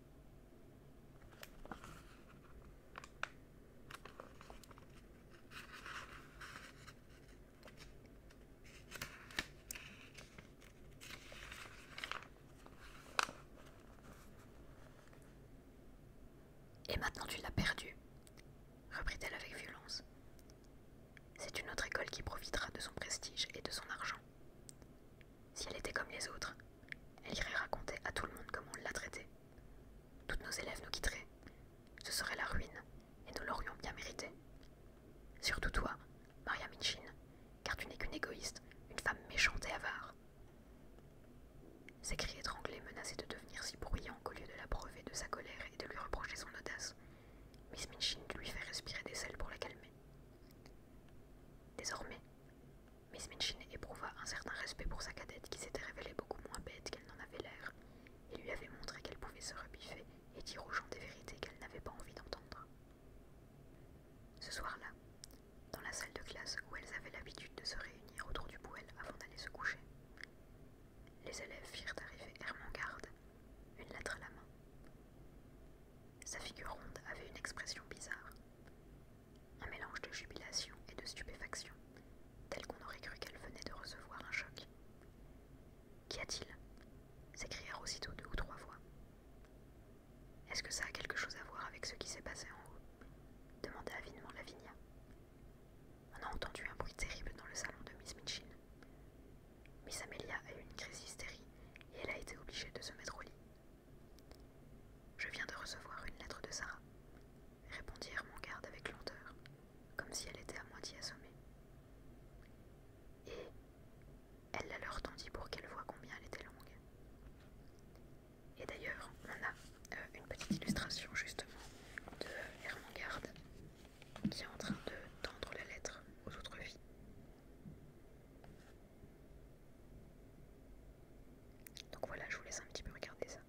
Et maintenant tu l'as perdu, reprit-elle avec violence. C'est une autre école qui profitera de son prestige et de son argent. Si elle était comme les autres, elle irait raconter à tout le monde comment on l'a traitée. Toutes nos élèves nous quitteraient. Ce serait la ruine, et nous l'aurions bien mérité. Surtout toi, Maria Minchin, un certain respect pour sa cadette qui s'était révélée beaucoup moins bête qu'elle n'en avait l'air, et lui avait montré qu'elle pouvait se rebiffer et dire aux gens des vérités qu'elle n'avait pas envie d'entendre. Ce soir-là, dans la salle de classe où elles avaient l'habitude de se réunir autour du poêle avant d'aller se coucher, les élèves firent arriver Ermengarde, une lettre à la main. Sa figure ronde avait une expression bizarre, un mélange de jubilation et de stupéfaction, tel qu'on aurait cru qu'elle venait de recevoir un choc. « Qu'y a-t-il » s'écrièrent aussitôt deux ou trois voix. « Est-ce que ça a quelque chose à voir avec ce qui s'est passé en haut » demanda avidement Lavinia. On a entendu un bruit terrible dans le salon de Miss Minchin. Miss Amelia a eu une crise d'hystérie et elle a été obligée de se mettre au lit. « Je viens de recevoir une lettre de Sarah » répondit Ermengarde avec lenteur, comme si elle était à moitié assommée. Et elle la leur tendit pour qu'elle voie combien elle était longue. Et d'ailleurs, on a euh, une petite illustration justement de Ermengarde qui est en train de tendre la lettre aux autres filles. Donc voilà, je vous laisse un petit peu regarder ça.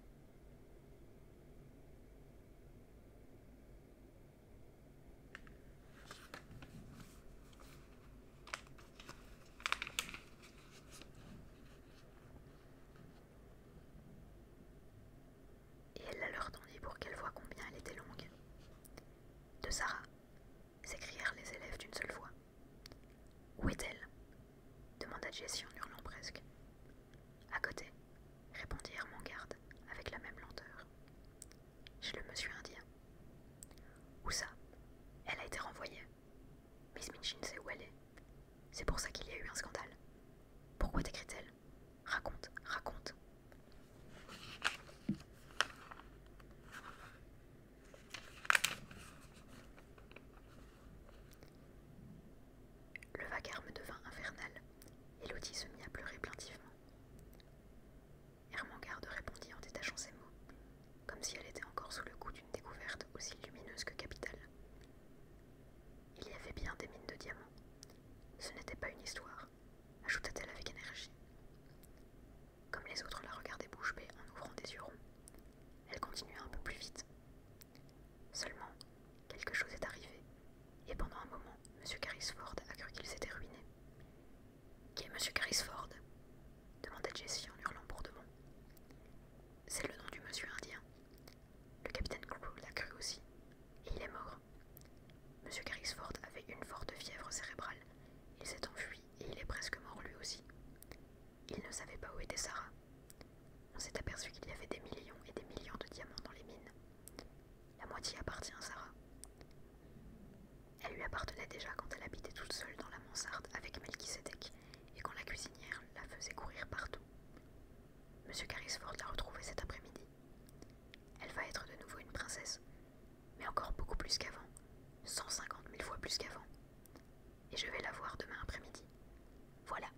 Et elle la leur tendit pour qu'elle voie combien elle était longue. De Sarah, s'écrièrent les élèves d'une seule voix. Où est-elle demanda Jessie en hurlant presque. À côté, répondit Ermengarde avec la même lenteur. Chez le monsieur indien. Où ça? Elle a été renvoyée. Miss Minchin sait où elle est. C'est pour ça qu'il y a eu un scandale. Pourquoi t'écrit-elle? Raconte, raconte. Le vacarme devint infernal, et Lottie se mit à pleurer plaintivement. Ermengarde répondit en détachant ses mots, comme si elle était encore sous le coup d'une découverte aussi lumineuse que capitale. Il y avait bien des mines de diamants. Ce n'était pas une histoire, ajouta-t-elle avec énergie. Comme les autres la regardaient bouche bée en ouvrant des yeux ronds, elle continua un peu plus vite. Seulement, quelque chose est arrivé, et pendant un moment, M. Carrisford a cru qu'il s'était ruiné. « Qui est M. Carrisford » demanda Jessie en hurlant pour de bon. « C'est le nom du monsieur indien. Le capitaine Crew l'a cru aussi, et il est mort. M. Carrisford avait une forte fièvre cérébrale. Il s'est enfui et il est presque mort lui aussi. Il ne savait pas où était Sarah. On s'est aperçu qu'il y avait des millions et des millions de diamants dans les mines. La moitié appartient à Sarah. Elle lui appartenait déjà quand elle habitait toute seule dans la mansarde avec Melchisédek et quand la cuisinière la faisait courir partout. M. Carrisford l'a retrouvée cet après-midi. Elle va être de nouveau une princesse, mais encore beaucoup plus qu'avant, cent cinquante mille fois plus qu'avant. Et je vais la voir demain après-midi. Voilà.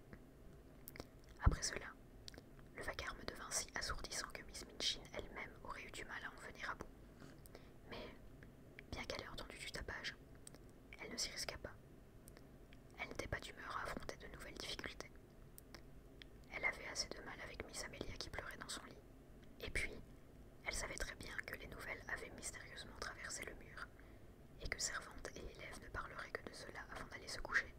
Après cela, le vacarme devint si assourdissant que Miss Minchin elle-même aurait eu du mal à en venir à bout. Mais, bien qu'elle ait entendu du tapage, elle ne s'y risqua pas. Elle n'était pas d'humeur à affronter de nouvelles difficultés. Elle avait assez de mal avec Miss Amelia qui pleurait dans son lit. Et puis, elle savait très bien que les nouvelles avaient mystérieusement traversé le mur, et que servantes et élèves ne parleraient que de cela avant d'aller se coucher.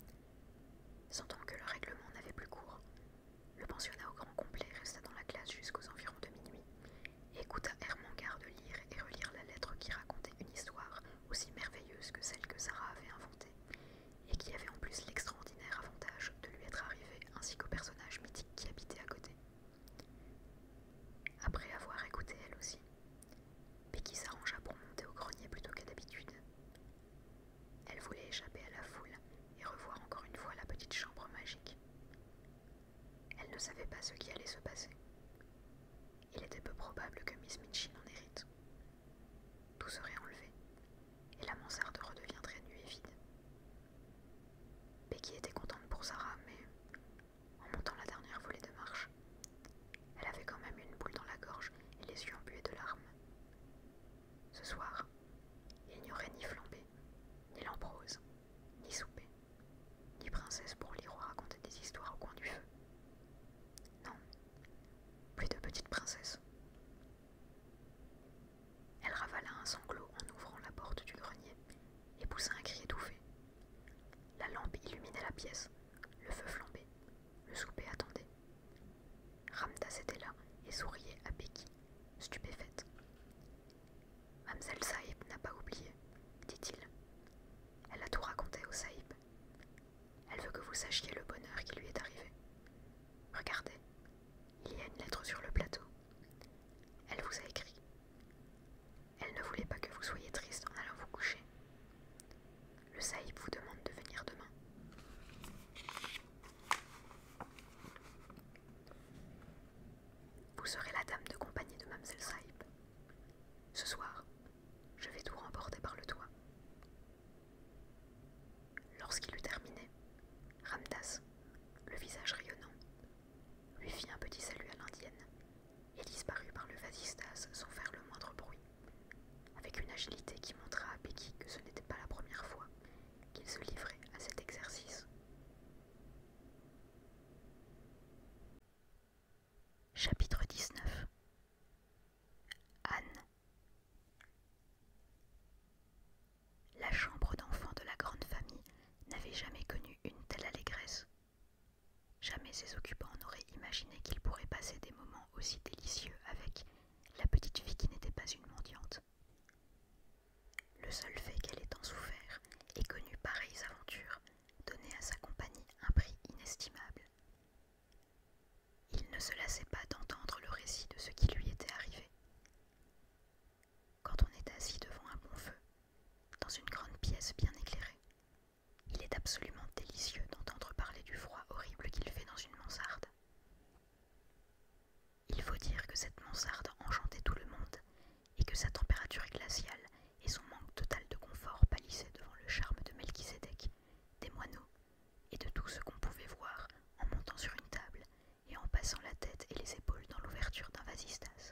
Sentant que le règlement n'avait plus cours, le pensionnat au grand complet resta dans la classe jusqu'aux environs de minuit, et écouta Ermengarde lire et relire la lettre qui racontait une histoire aussi merveilleuse que celle que Sarah avait inventée, et qui avait en plus l'extraordinaire avantage de lui être arrivée ainsi qu'au personnage mythique qui habitait à côté. Après avoir écouté elle aussi, Becky s'arrangea pour monter au grenier plutôt que d'habitude. Elle voulait échapper à la foule et revoir encore une fois la petite chambre magique. Elle ne savait pas ce qui allait se passer. Il était peu probable que Miss Minchin en hérite. Tout serait enlevé, et la mansarde redeviendrait nue et vide. Becky était contente pour Sarah, mais en montant la dernière volée de marche, elle avait quand même une boule dans la gorge et les yeux embués de larmes. Ce soir, il n'y aurait ni flambée, ni lampe rose, ni souper, ni princesse pour lire ou raconter des histoires au coin du feu. feu flambait. Le souper attendait. Ramdas était là et souriait à Becky, stupéfaite. Mamselle Saïb n'a pas oublié, dit-il. Elle a tout raconté au Saïb. Elle veut que vous sachiez le bonheur qui lui est arrivé. Regardez, il y a une lettre sur le plateau. Elle vous a écrit. Elle ne voulait pas que vous soyez triste en allant vous coucher. Le Saïb vous demande de venir demain. Vous serez la dame de compagnie de Mamselle Saïb. Ce soir, je vais tout remporter par le toit. Lorsqu'il eut terminé, Ramdas, le visage rayonnant, lui fit un petit salut à l'indienne et disparut par le vasistas sans faire le moindre bruit, avec une agilité qui montra à Becky que ce n'était pas la première fois qu'il se livrait à cet exercice. Chapitre dix-neuf. Anne. La chambre d'enfant de la grande famille n'avait jamais connu une telle allégresse. Jamais ses occupants n'auraient imaginé qu'ils pourraient passer des moments aussi délicieux avec la petite fille qui n'était pas une mendiante. Le seul fait qu'elle ait tant souffert et connu pareilles aventures donnait à sa compagnie un prix inestimable. Il ne se lassait pas d'entendre le récit de ce qui lui était arrivé. Quand on est assis devant un bon feu, dans une grande pièce bien éclairée, il est absolument délicieux d'entendre parler du froid horrible qu'il fait dans une mansarde. Il faut dire que cette mansarde enchantait tout le monde et que sa température glaciale et son manque total de confort pâlissaient devant le charme de Melchisédek, des moineaux et de tout ce qu'on pouvait voir en montant sur une table et en passant la tête et les épaules dans l'ouverture d'un vasistas.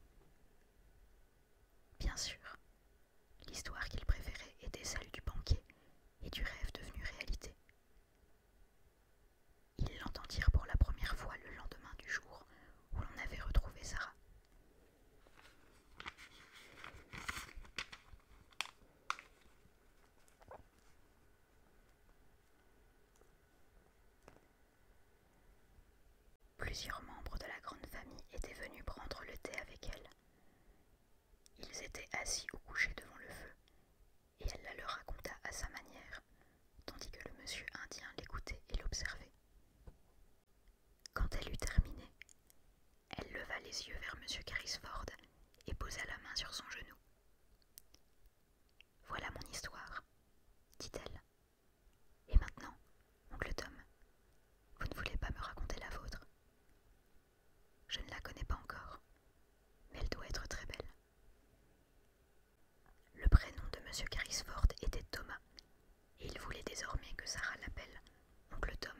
Bien sûr, l'histoire qu'il préférait était celle du banquet et du rêve devenu réalité. Ils l'entendirent pour la première fois le lendemain du jour où l'on avait retrouvé Sarah. Plusieurs membres de la grande famille étaient venus prendre le thé avec elle. Ils étaient assis au coucher devant le feu, et elle la leur raconta à sa manière, tandis que le monsieur indien l'écoutait et l'observait. Quand elle eut terminé, elle leva les yeux vers monsieur Carrisford et posa la main sur son genou. « Voilà mon histoire, dit-elle. Et maintenant, oncle Tom, vous ne voulez pas me raconter la vôtre? Je ne la connais pas encore, mais elle doit être très belle. » Le prénom de monsieur Carrisford était Thomas, et il voulait désormais que Sarah l'appelle oncle Tom.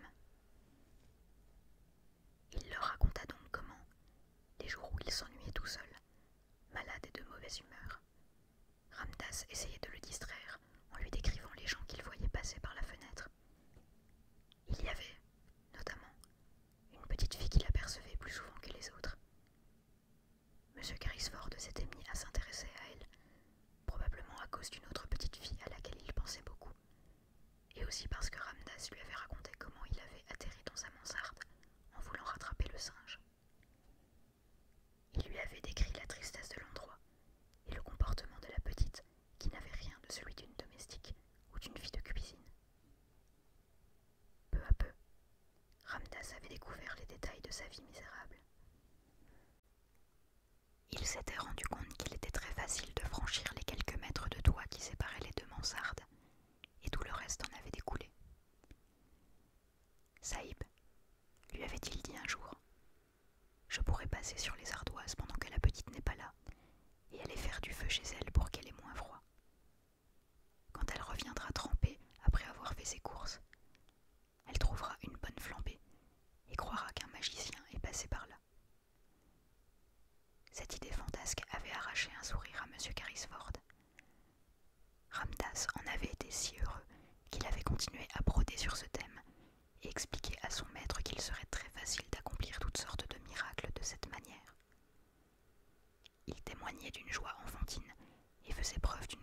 Il leur raconta donc comment, les jours où il s'ennuyait tout seul, malade et de mauvaise humeur, Ramdas essayait de le distraire en lui décrivant les gens qu'il voyait passer par la fenêtre. Il y avait, notamment, une petite fille qu'il apercevait plus souvent que les autres. Monsieur Carrisford s'était mis à s'intéresser à elle, probablement à cause d'une autre petite fille à laquelle il pensait beaucoup, et aussi parce que Ramdas lui avait raconté comment il avait atterri dans sa mansarde en voulant rattraper le singe. Il lui avait décrit la tristesse de l'endroit et le comportement de la petite qui n'avait rien de celui d'une domestique ou d'une fille de cuisine. Peu à peu, Ramdas avait découvert les détails de sa vie misérable. Il s'était rendu compte qu'il était très facile de franchir les quelques mètres de toit qui séparaient les deux mansardes, et tout le reste en avait découlé. Saïb, lui avait-il dit un jour, je pourrais passer sur les ardoises pendant que la petite n'est pas là, et aller faire du feu chez elle pour qu'elle ait moins froid. Quand elle reviendra trempée après avoir fait ses courses, elle trouvera une bonne flambée et croira qu'un magicien est passé par là. Cette idée fantasque avait arraché un sourire à monsieur Carrisford. Ramdas en avait été si heureux qu'il avait continué à broder sur ce thème et expliqué à son maître qu'il serait très facile d'accomplir toutes sortes de miracles de cette manière. Il témoignait d'une joie enfantine et faisait preuve d'une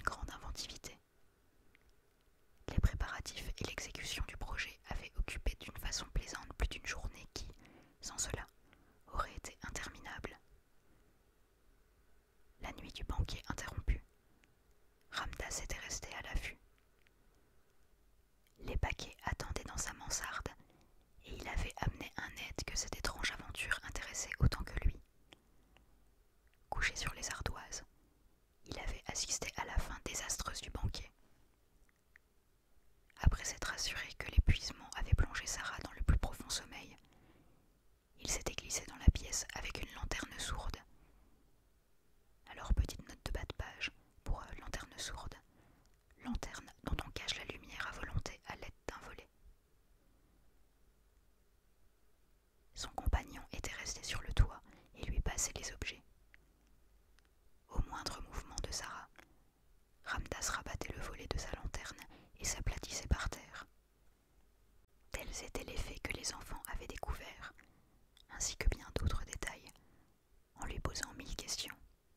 Son compagnon était resté sur le toit et lui passait les objets. Au moindre mouvement de Sarah, Ramdas rabattait le volet de sa lanterne et s'aplatissait par terre. Tels étaient les faits que les enfants avaient découverts, ainsi que bien d'autres détails, en lui posant mille questions.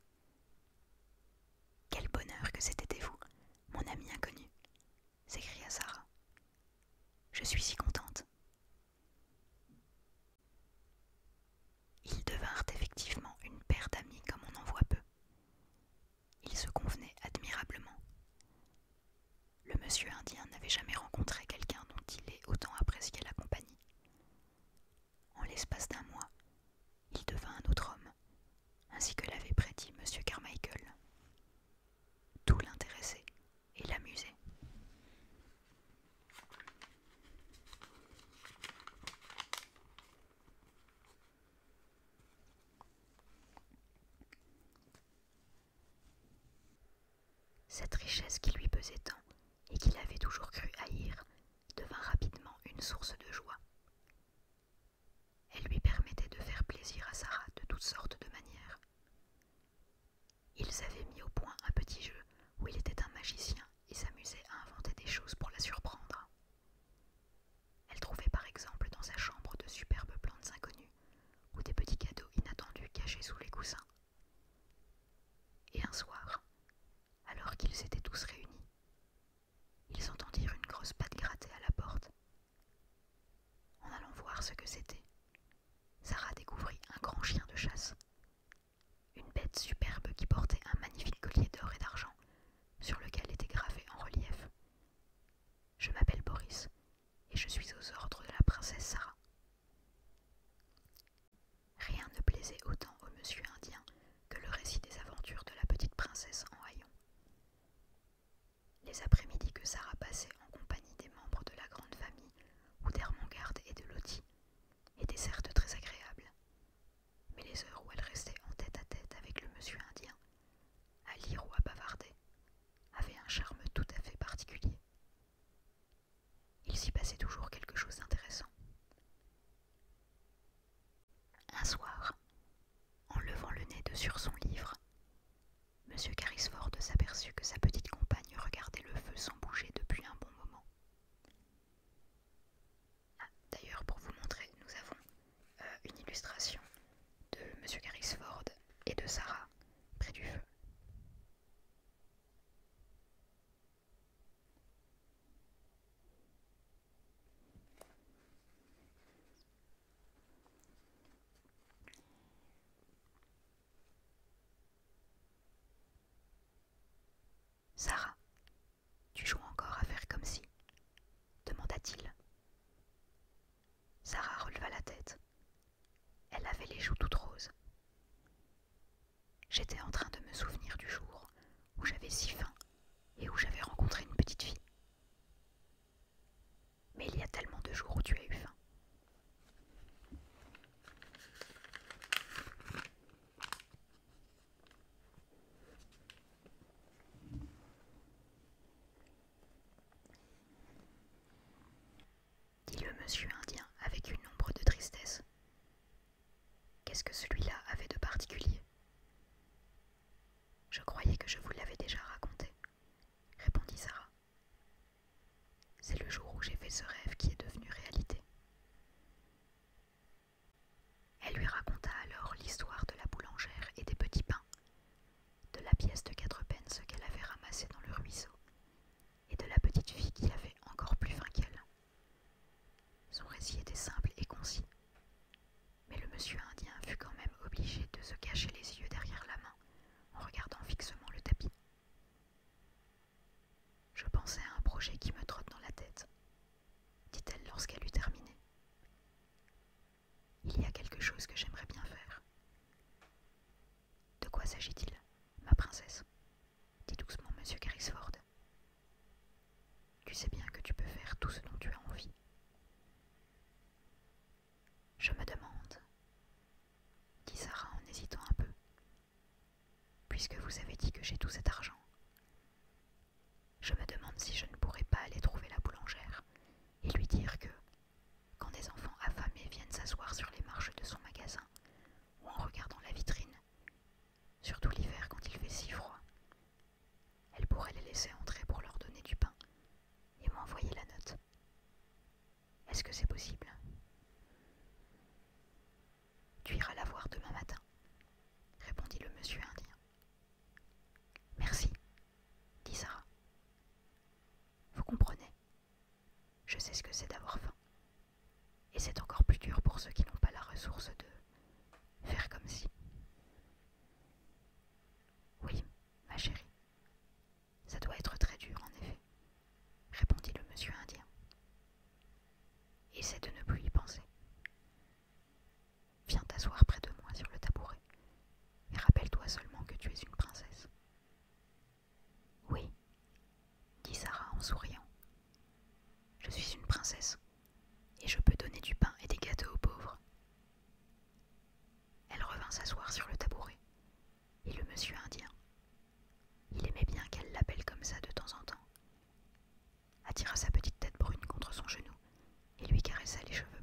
« Quel bonheur que c'était vous, mon ami inconnu !» s'écria Sarah. « Je suis si contente. » Ils devinrent effectivement une paire d'amis comme on en voit peu. Ils se convenaient admirablement. Le monsieur indien n'avait jamais rencontré quelqu'un dont il ait autant apprécié la compagnie. En l'espace d'un mois, il devint un autre homme, ainsi que l'avait prédit monsieur Carmichael. Tout l'intéressait et l'amusait. Cette richesse qui lui pesait tant et qu'il avait toujours cru haïr devint rapidement une source de joie. Elle lui permettait de faire plaisir à Sarah de toutes sortes de manières. Ils avaient mis au point un petit jeu où il était un magicien et s'amusait à inventer des choses pour la surprendre. Elle trouvait par exemple dans sa chambre de superbes plantes inconnues ou des petits cadeaux inattendus cachés sous les coussins. Et un soir, alors qu'ils étaient tous réunis, ils entendirent une grosse patte gratter à la porte. En allant voir ce que c'était, Sarah découvrit un grand chien de chasse, une bête superbe qui portait un magnifique collier d'or et d'argent, sur lequel était gravé en relief « Je m'appelle Boris, et je suis aux ordres de la princesse Sarah. » Rien ne plaisait autant au monsieur indien que le récit des aventures de la petite princesse en haillons. Les après-midi que Sarah passait en compagnie des membres de la grande famille ou d'Ermengarde et de Lottie étaient certes très agréables, mais les heures où elle restait en tête à tête avec le monsieur indien, à lire ou à bavarder, avaient un charme tout à fait particulier. Il s'y passait toujours quelque chose d'intéressant. Un soir, en levant le nez de sur son livre, monsieur Carrisford s'aperçut que sa petite compagne regardait le feu sans bouger depuis un bon moment. Ah, d'ailleurs, pour vous montrer, nous avons euh, une illustration de monsieur Carrisford et de Sarah près du feu. Sarah, tu joues encore à faire comme si, demanda-t-il. Sarah releva la tête. Elle avait les joues toutes roses. J'étais en train de me souvenir du jour où j'avais si faim et où j'avais rencontré une petite fille. Mais il y a tellement de jours où tu as eu faim. Dit le monsieur indien avec une ombre de tristesse. Qu'est-ce que celui-là avait de particulier ? Je croyais que je vous l'avais déjà raconté, répondit Sarah. C'est le jour où j'ai fait ce rêve qui est devenu réalité. Elle lui raconta alors l'histoire de la boulangère et des petits pains, de la pièce de quatre pence qu'elle avait ramassée dans le ruisseau, et de la petite fille qui avait encore plus faim qu'elle. Son récit était simple et concis, mais le monsieur indien fut quand même obligé de se cacher les yeux derrière la main en regardant fixement le tapis. Je pensais à un projet qui me trotte dans la tête, dit-elle lorsqu'elle eut terminé. Il y a quelque chose que j'aimerais bien faire. De quoi s'agit-il, ma princesse ? Dit doucement monsieur Carrisford. Tu sais bien que tu peux faire tout ce dont tu as envie. Je me demande, dit Sarah en hésitant un peu, puisque vous avez dit que j'ai tout cet argent, je me demande si je ne pourrais pas aller trouver la boulangère et lui dire que, quand des enfants affamés viennent s'asseoir sur les marches Essaie de ne plus y penser. Viens t'asseoir près de moi sur le tabouret et rappelle-toi seulement que tu es une princesse. Oui, dit Sarah en souriant. Je suis une princesse et je peux donner du pain et des gâteaux aux pauvres. Elle revint s'asseoir sur le tabouret et le monsieur indien, il aimait bien qu'elle l'appelle comme ça de temps en temps, attira sa petite tête brune contre son genou et lui caressa les cheveux.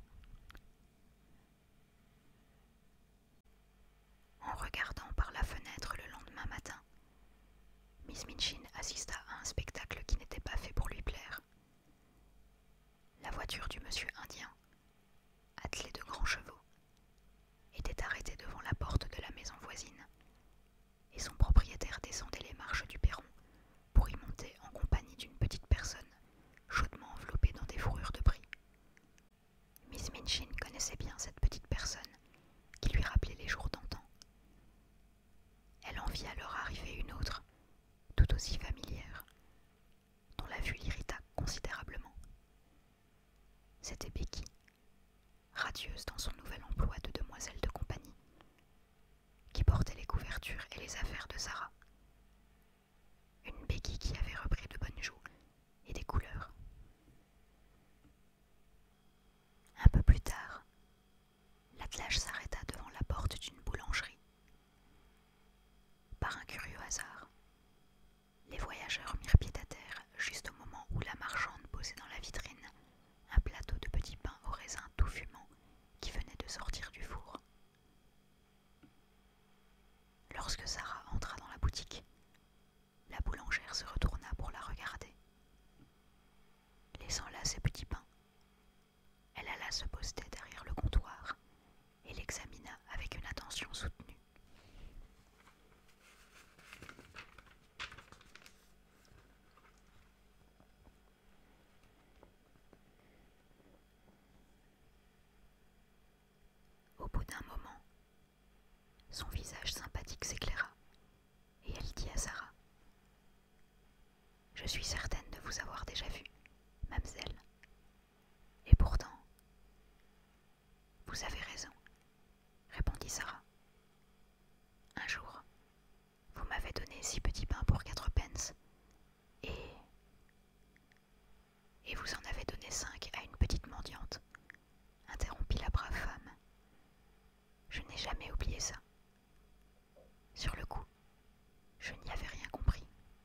En regardant par la fenêtre le lendemain matin, Miss Minchin assista à un spectacle qui n'était pas fait pour lui plaire. La voiture du monsieur indien, attelée de grands chevaux, était arrêtée devant la porte de la maison voisine, et son propriétaire descendait les marches du perron pour y monter en compagnie d'une petite personne, chaudement enveloppée dans des fourrures de brie. Miss Minchin connaissait bien cette petite personne, qui lui rappelait les jours d'antan. Elle en vit alors arriver une autre, tout aussi familière, dont la vue l'irrita considérablement. C'était Becky, radieuse dans son nouvel emploi de demoiselle de compagnie, qui portait les couvertures et les affaires de Sarah. Une Becky qui avait repris de bonnes joues et des couleurs. Un peu plus tard, l'attelage s'arrêta devant la porte d'une boulangerie. Par un curieux hasard, les voyageurs mirent pied à terre juste au moment où la marchande posait dans la vitrine un plateau de petits pains au raisin tout fumant qui venait de sortir du four. Lorsque Sarah entra dans la boutique, la boulangère se retourna pour la regarder. Laissant là ses petits pains, elle alla se poster derrière le comptoir et l'examina avec une attention soutenue. Au bout d'un moment, son visage sympathique s'éclaira et elle dit à Sarah : « Je suis certaine de vous avoir déjà vu, mademoiselle. Et pourtant, vous avez raison, répondit Sarah. Un jour, vous m'avez donné six petits pains pour quatre pence, et... et vous en avez donné cinq à une petite mendiante, interrompit la brave femme. Je n'ai jamais oublié ça. Sur le coup, je n'y avais rien compris.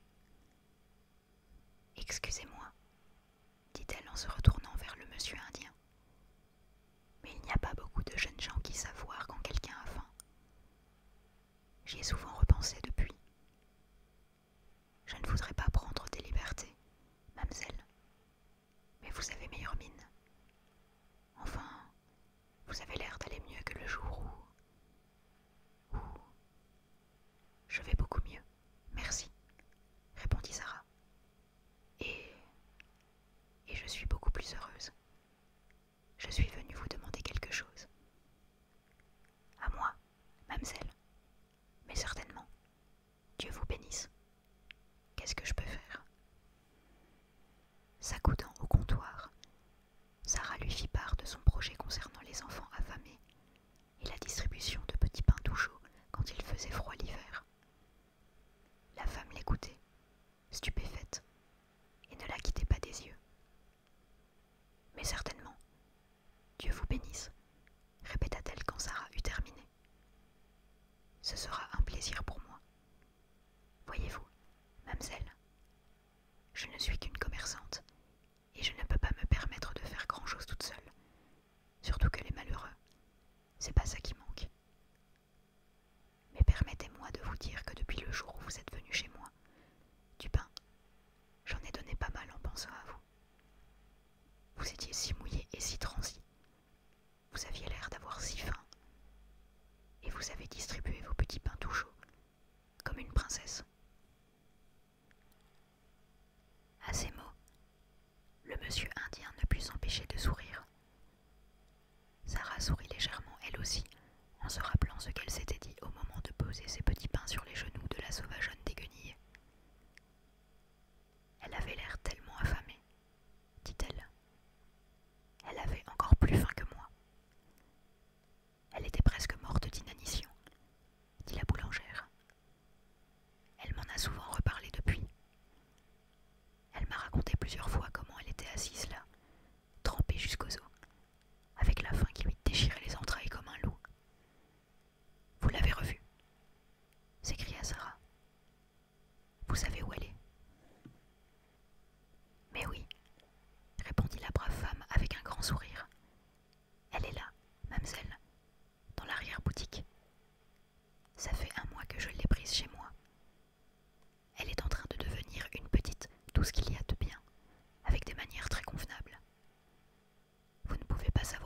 Excusez-moi, dit-elle en se retournant vers le monsieur indien. Mais il n'y a pas beaucoup de jeunes gens qui savent voir quand quelqu'un a faim. J'y ai souvent repensé depuis. Je ne voudrais pas prendre des libertés, mademoiselle, mais vous avez meilleure mine. Enfin, vous avez l'air d'aller mieux que le jour où... où... Je vais beaucoup mieux, merci, répondit Sarah. Et... et je suis beaucoup plus heureuse. Je suis venue vous demander quelque chose. À moi, mademoiselle. Mais certainement. Dieu vous bénisse. Qu'est-ce que je peux faire ? S'accoudant au comptoir, Sarah lui fit part de son projet concernant les enfants affamés et la distribution de petits pains tout chauds quand il faisait froid l'hiver. La femme l'écoutait, stupéfaite, et ne la quittait pas des yeux. Mais certainement, Dieu vous bénisse, répéta-t-elle quand Sarah eut terminé. Ce sera un plaisir pour moi. Voyez-vous, mademoiselle, je ne suis qu'une commerçante, et je ne peux pas me permettre de faire grand-chose toute seule, surtout que les malheureux, c'est pas ça qui manque. Mais permettez-moi de vous dire que depuis le jour où vous êtes venu chez moi, du pain, j'en ai donné pas mal en pensant à vous. Vous étiez si mouillé et si transi, vous aviez l'air d'avoir si faim, et vous avez distribué vos petits pains tout chauds, comme une princesse.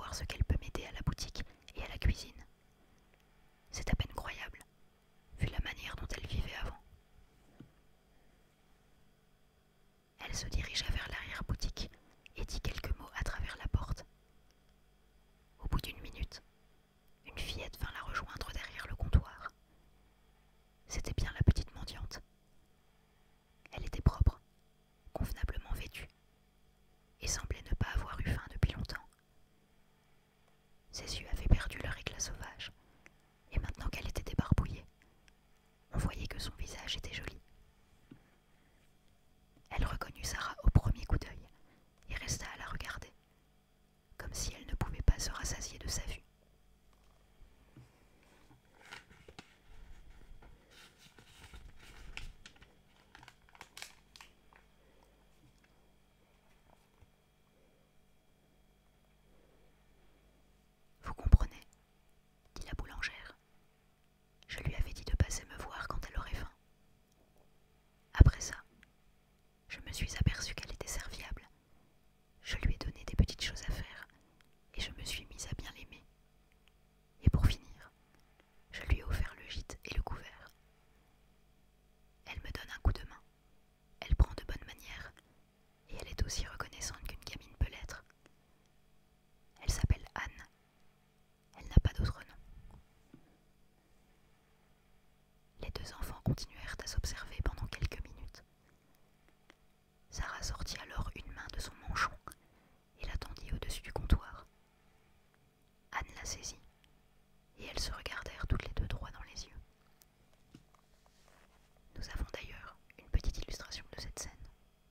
voir ce qu'elle peut m'aider à la boutique et à la cuisine. C'est à peine croyable, vu la manière dont elle vivait avant. Elle se dirigea vers l'arrière-boutique et dit quelques mots à travers la porte. Au bout d'une minute, une fillette vint la rejoindre derrière le comptoir. C'était bien la petite mendiante. Elle était propre, convenablement vêtue, et semblait ne pas avoir eu faim depuis longtemps. Ses yeux avaient perdu leur éclat sauvage, et maintenant qu'elle était débarbouillée, on voyait que son visage était joli. Elle reconnut Sarah au premier coup d'œil et resta à la regarder, comme si elle ne pouvait pas se rassasier de sa vue. Vous comprenez, dit la boulangère. Je lui avais dit de passer me voir quand elle aurait faim. Après ça, je me suis aperçue qu'elle était serviable. Je lui ai donné des petites choses à faire et je me suis mise à bien l'aimer. Et pour finir, je lui ai offert le gîte et le couvert. Elle me donne un coup de main, elle prend de bonnes manières et elle est aussi reconnaissante qu'une gamine peut l'être. Elle s'appelle Anne. Elle n'a pas d'autre nom. Les deux enfants continuèrent à s'observer pendant quelques minutes. Sarah sortit alors une main de son manchon et la tendit au-dessus du comptoir. Anne la saisit et elles se regardèrent toutes les deux droit dans les yeux. Nous avons d'ailleurs une petite illustration de cette scène.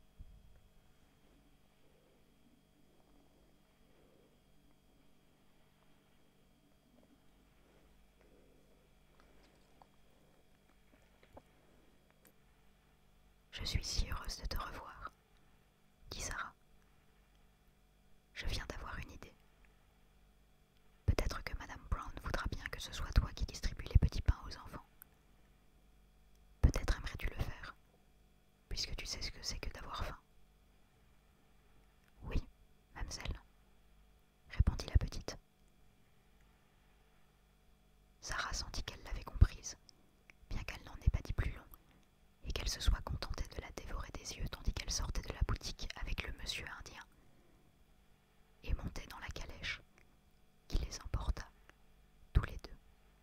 Je suis si heureuse de te revoir, dit Sarah. Je viens d'avoir une idée. Peut-être que Madame Brown voudra bien que ce soit toi qui distribue les petits pains aux enfants. Peut-être aimerais-tu le faire, puisque tu sais ce que c'est que d'avoir faim. Oui, mademoiselle, répondit la petite. Sarah sentit qu'elle l'avait comprise, bien qu'elle n'en ait pas dit plus long, et qu'elle se soit contentée de la dévorer des yeux tandis qu'elle sortait de la boutique avec le monsieur indien, et montait dans la calèche, qui les emporta, tous les deux.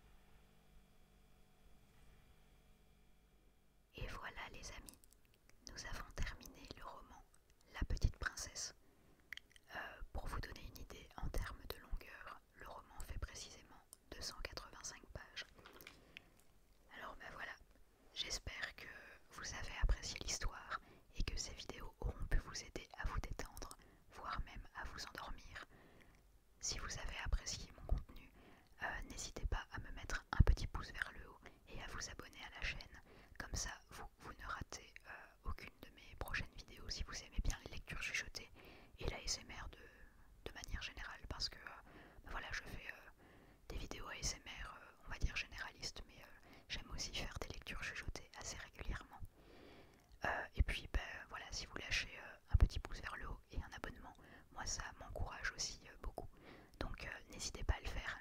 Et voilà les amis, nous avons terminé le roman La Petite Princesse. Euh, pour vous donner une idée en termes de longueur, le roman fait précisément deux cent quatre-vingt-cinq pages. Alors ben voilà, j'espère que vous avez apprécié l'histoire et que ces vidéos auront pu vous aider à vous détendre, voire même à vous endormir. Si vous avez apprécié mon contenu, euh, n'hésitez pas à me mettre un petit pouce vers le haut et à vous abonner à la chaîne. Comme ça, vous, vous ne ratez euh, aucune de mes prochaines vidéos si vous aimez bien les lectures chuchotées et l'A S M R de, de manière générale, parce que euh, ben voilà, je fais euh, des vidéos A S M R, euh, on va dire généralistes, mais euh, j'aime aussi faire des lectures chuchotées assez régulièrement. Euh, et puis ben voilà, si vous lâchez euh, un petit pouce vers le haut et un abonnement, moi ça m'encourage aussi euh, beaucoup. Donc euh, n'hésitez pas à le faire.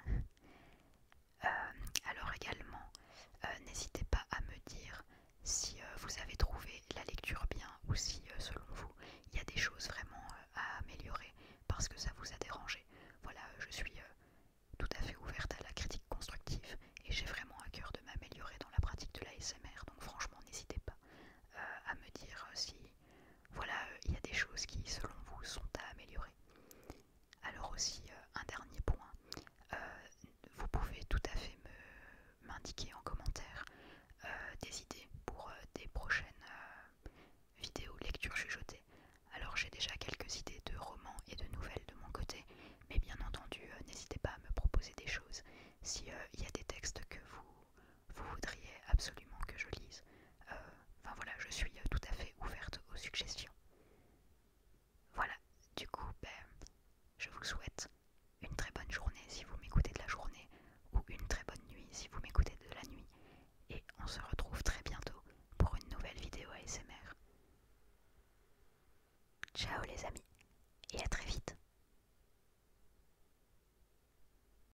Euh, alors également, euh, n'hésitez pas à me dire si euh, vous avez trouvé la lecture bien ou si euh, selon vous il y a des choses vraiment euh, à améliorer parce que ça vous a dérangé. Voilà, je suis euh, tout à fait ouverte à la critique constructive et j'ai vraiment à cœur de m'améliorer dans la pratique de l'A S M R, donc franchement n'hésitez pas euh, à me dire si voilà, euh, il y a des choses qui selon vous sont à améliorer. Alors aussi euh, un dernier point, euh, vous pouvez tout à fait me m'indiquer en commentaire euh, des idées pour euh, des prochaines euh, vidéos lecture chuchotée. Alors j'ai déjà quelques idées de romans et de nouvelles de mon côté, mais bien entendu euh, n'hésitez pas à me proposer des choses si euh, il y a des textes que vous, vous voudriez absolument que je lise. Euh, enfin voilà, je suis euh, tout à fait ouverte aux suggestions. Voilà, du coup, ben, je vous souhaite une très bonne journée si vous m'écoutez de la journée ou une très bonne nuit si vous m'écoutez de la nuit. Et on se retrouve très bientôt pour une nouvelle vidéo A S M R. Ciao les amis.